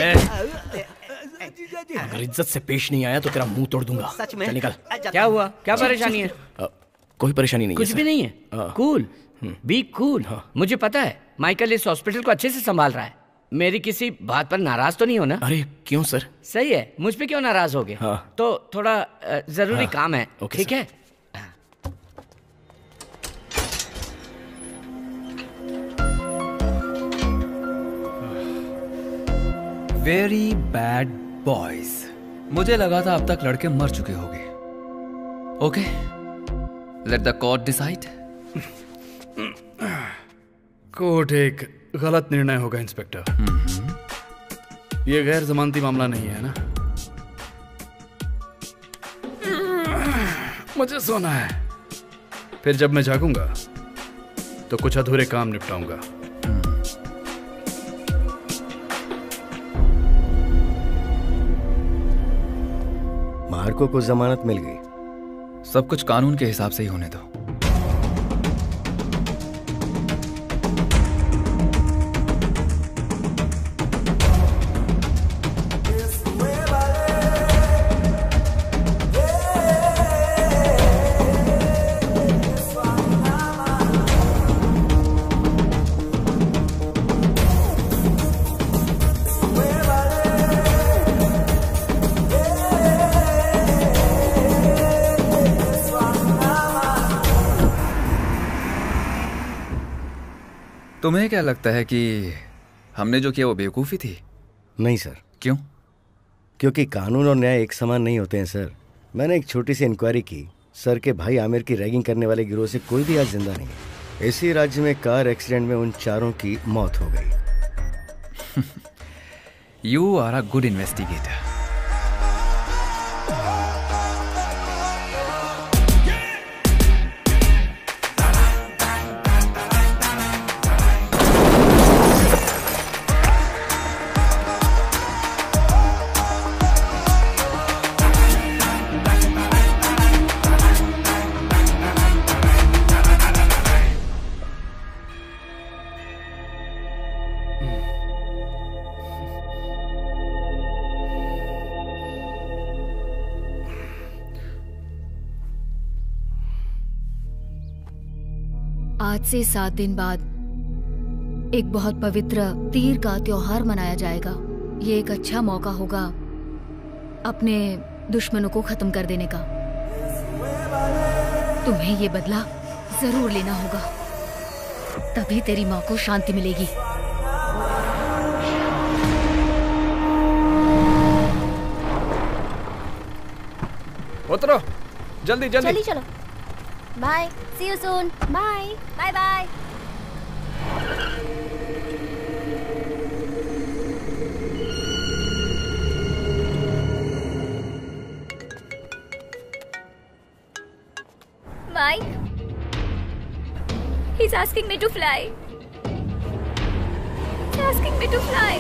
अगर इज्जत से पेश नहीं आया तो तेरा मुंह तोड़ दूंगा। सच में? चल निकल। क्या हुआ? क्या परेशानी है? आ, कोई परेशानी नहीं कुछ है भी नहीं है। Cool, be cool. मुझे पता है माइकल इस हॉस्पिटल को अच्छे से संभाल रहा है। मेरी किसी बात पर नाराज तो नहीं हो ना? अरे क्यों सर? सही है, मुझ पे क्यों नाराज हो गए? हाँ। तो थोड़ा जरूरी हाँ। काम है, ठीक है? Very bad boys. मुझे लगा था अब तक लड़के मर चुके होंगे। Okay, let the court decide. Court एक गलत निर्णय होगा इंस्पेक्टर। ये गैर जमानती मामला नहीं है ना? मुझे सोना है, फिर जब मैं जागूंगा तो कुछ अधूरे काम निपटाऊंगा। मार्को को जमानत मिल गई। सब कुछ कानून के हिसाब से ही होने दो। तुम्हें क्या लगता है कि हमने जो किया वो बेवकूफ़ी थी? नहीं सर। क्यों? क्योंकि कानून और न्याय एक समान नहीं होते हैं सर। मैंने एक छोटी सी इंक्वायरी की। सर के भाई आमिर की रैगिंग करने वाले गिरोह से कोई भी आज जिंदा नहीं है। इसी राज्य में कार एक्सीडेंट में उन चारों की मौत हो गई। You are a good investigator. आज से सात दिन बाद एक बहुत पवित्र तीर का त्योहार मनाया जाएगा। ये एक अच्छा मौका होगा अपने दुश्मनों को खत्म कर देने का। तुम्हें ये बदला जरूर लेना होगा, तभी तेरी माँ को शांति मिलेगी। उतरो, जल्दी जल्दी। चलिए चलो। Bye, see you soon. Bye bye bye. Mike, he's asking me to fly. He's asking me to fly.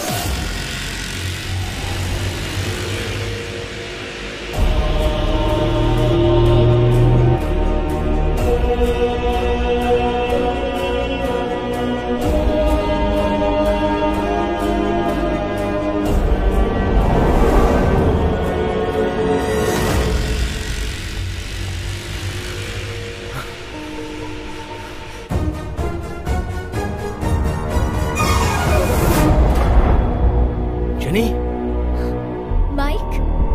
Mike?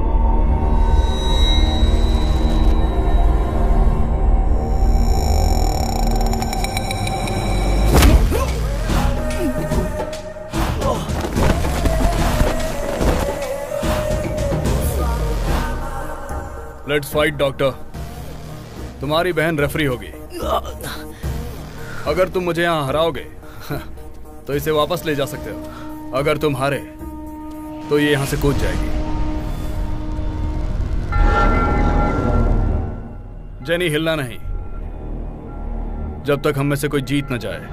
Let's fight doctor. तुम्हारी बहन रेफरी होगी। अगर तुम मुझे यहाँ हराओगे तो इसे वापस ले जा सकते हो। अगर तुम हारे तो ये यहाँ से कूद जाएगी। जेनी, हिलना नहीं जब तक हम में से कोई जीत न जाए।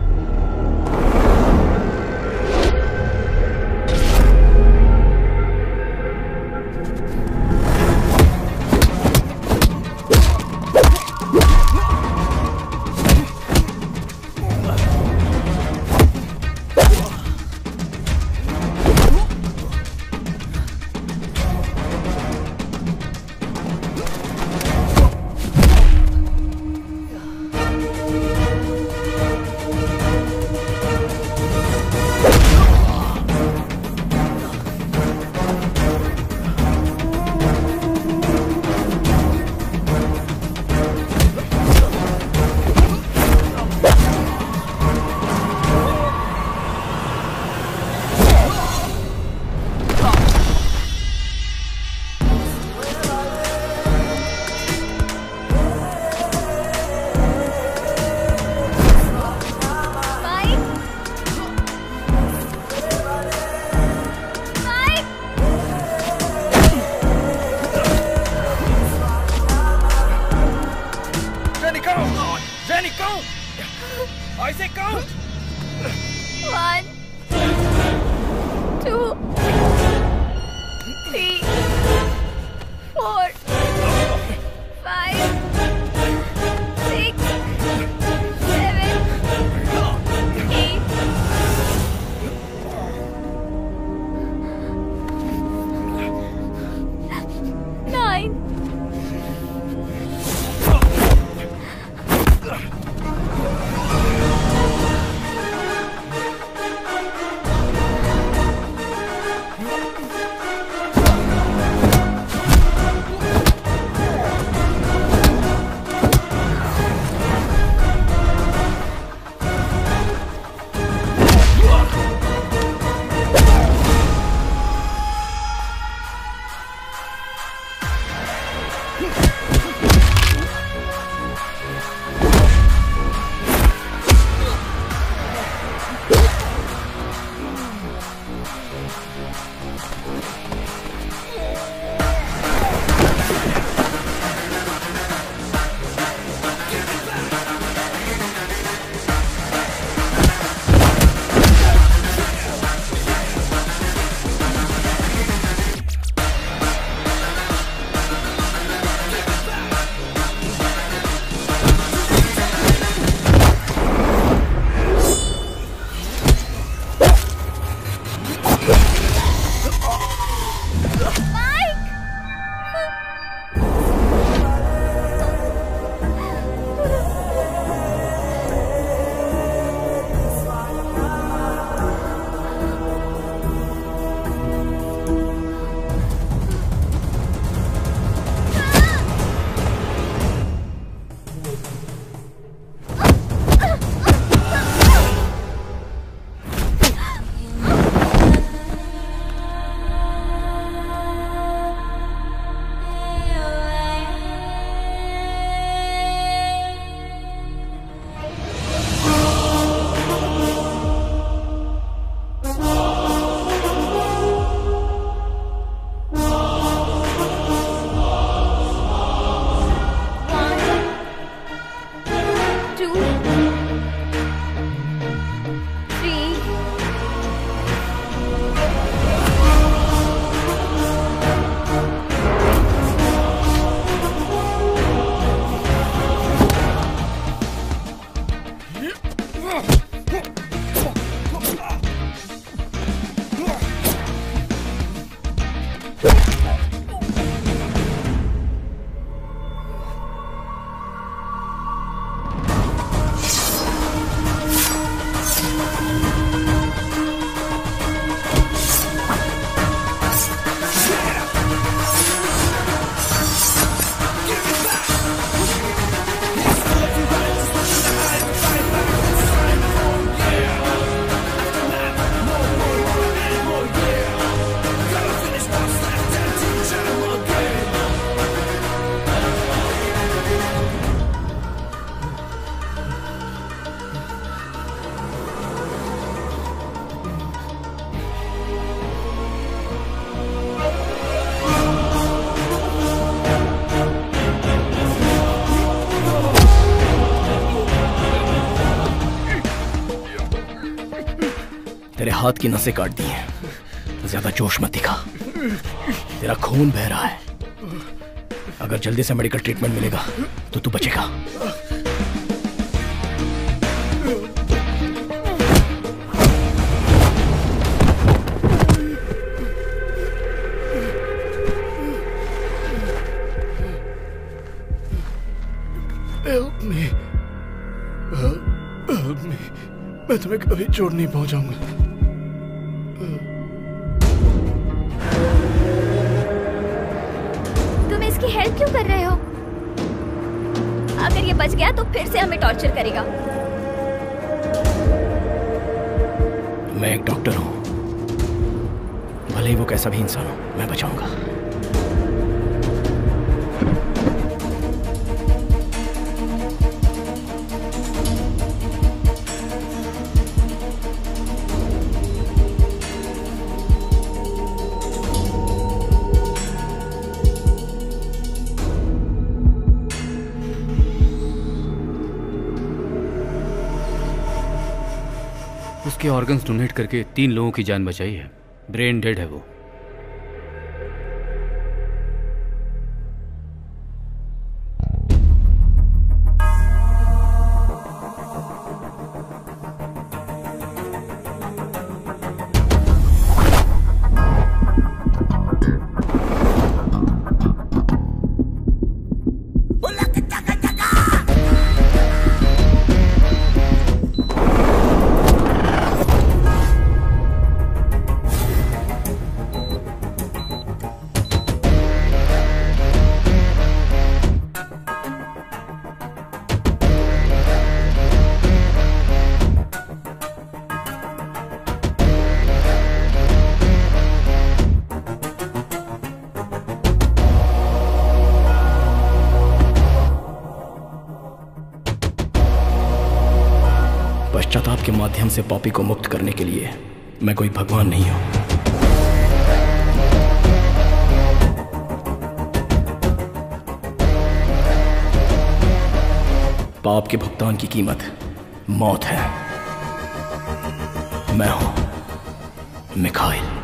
तेरे हाथ की नसें काट दी हैं। ज्यादा जोश मत दिखा, तेरा खून बह रहा है। अगर जल्दी से मेडिकल ट्रीटमेंट मिलेगा तो तू बचेगा। Help me. Help, help me. मैं तुम्हें कभी चोट नहीं पहुंचाऊंगा। तुम इसकी हेल्प क्यों कर रहे हो? अगर ये बच गया तो फिर से हमें टॉर्चर करेगा। मैं एक डॉक्टर हूं, भले ही वो कैसा भी इंसान हो, मैं बचाऊंगा। उसके ऑर्गन्स डोनेट करके तीन लोगों की जान बचाई है। ब्रेन डेड है वो। पश्चाताप के माध्यम से पापी को मुक्त करने के लिए मैं कोई भगवान नहीं हूं। पाप के भुगतान की कीमत मौत है। मैं हूं मिखाइल।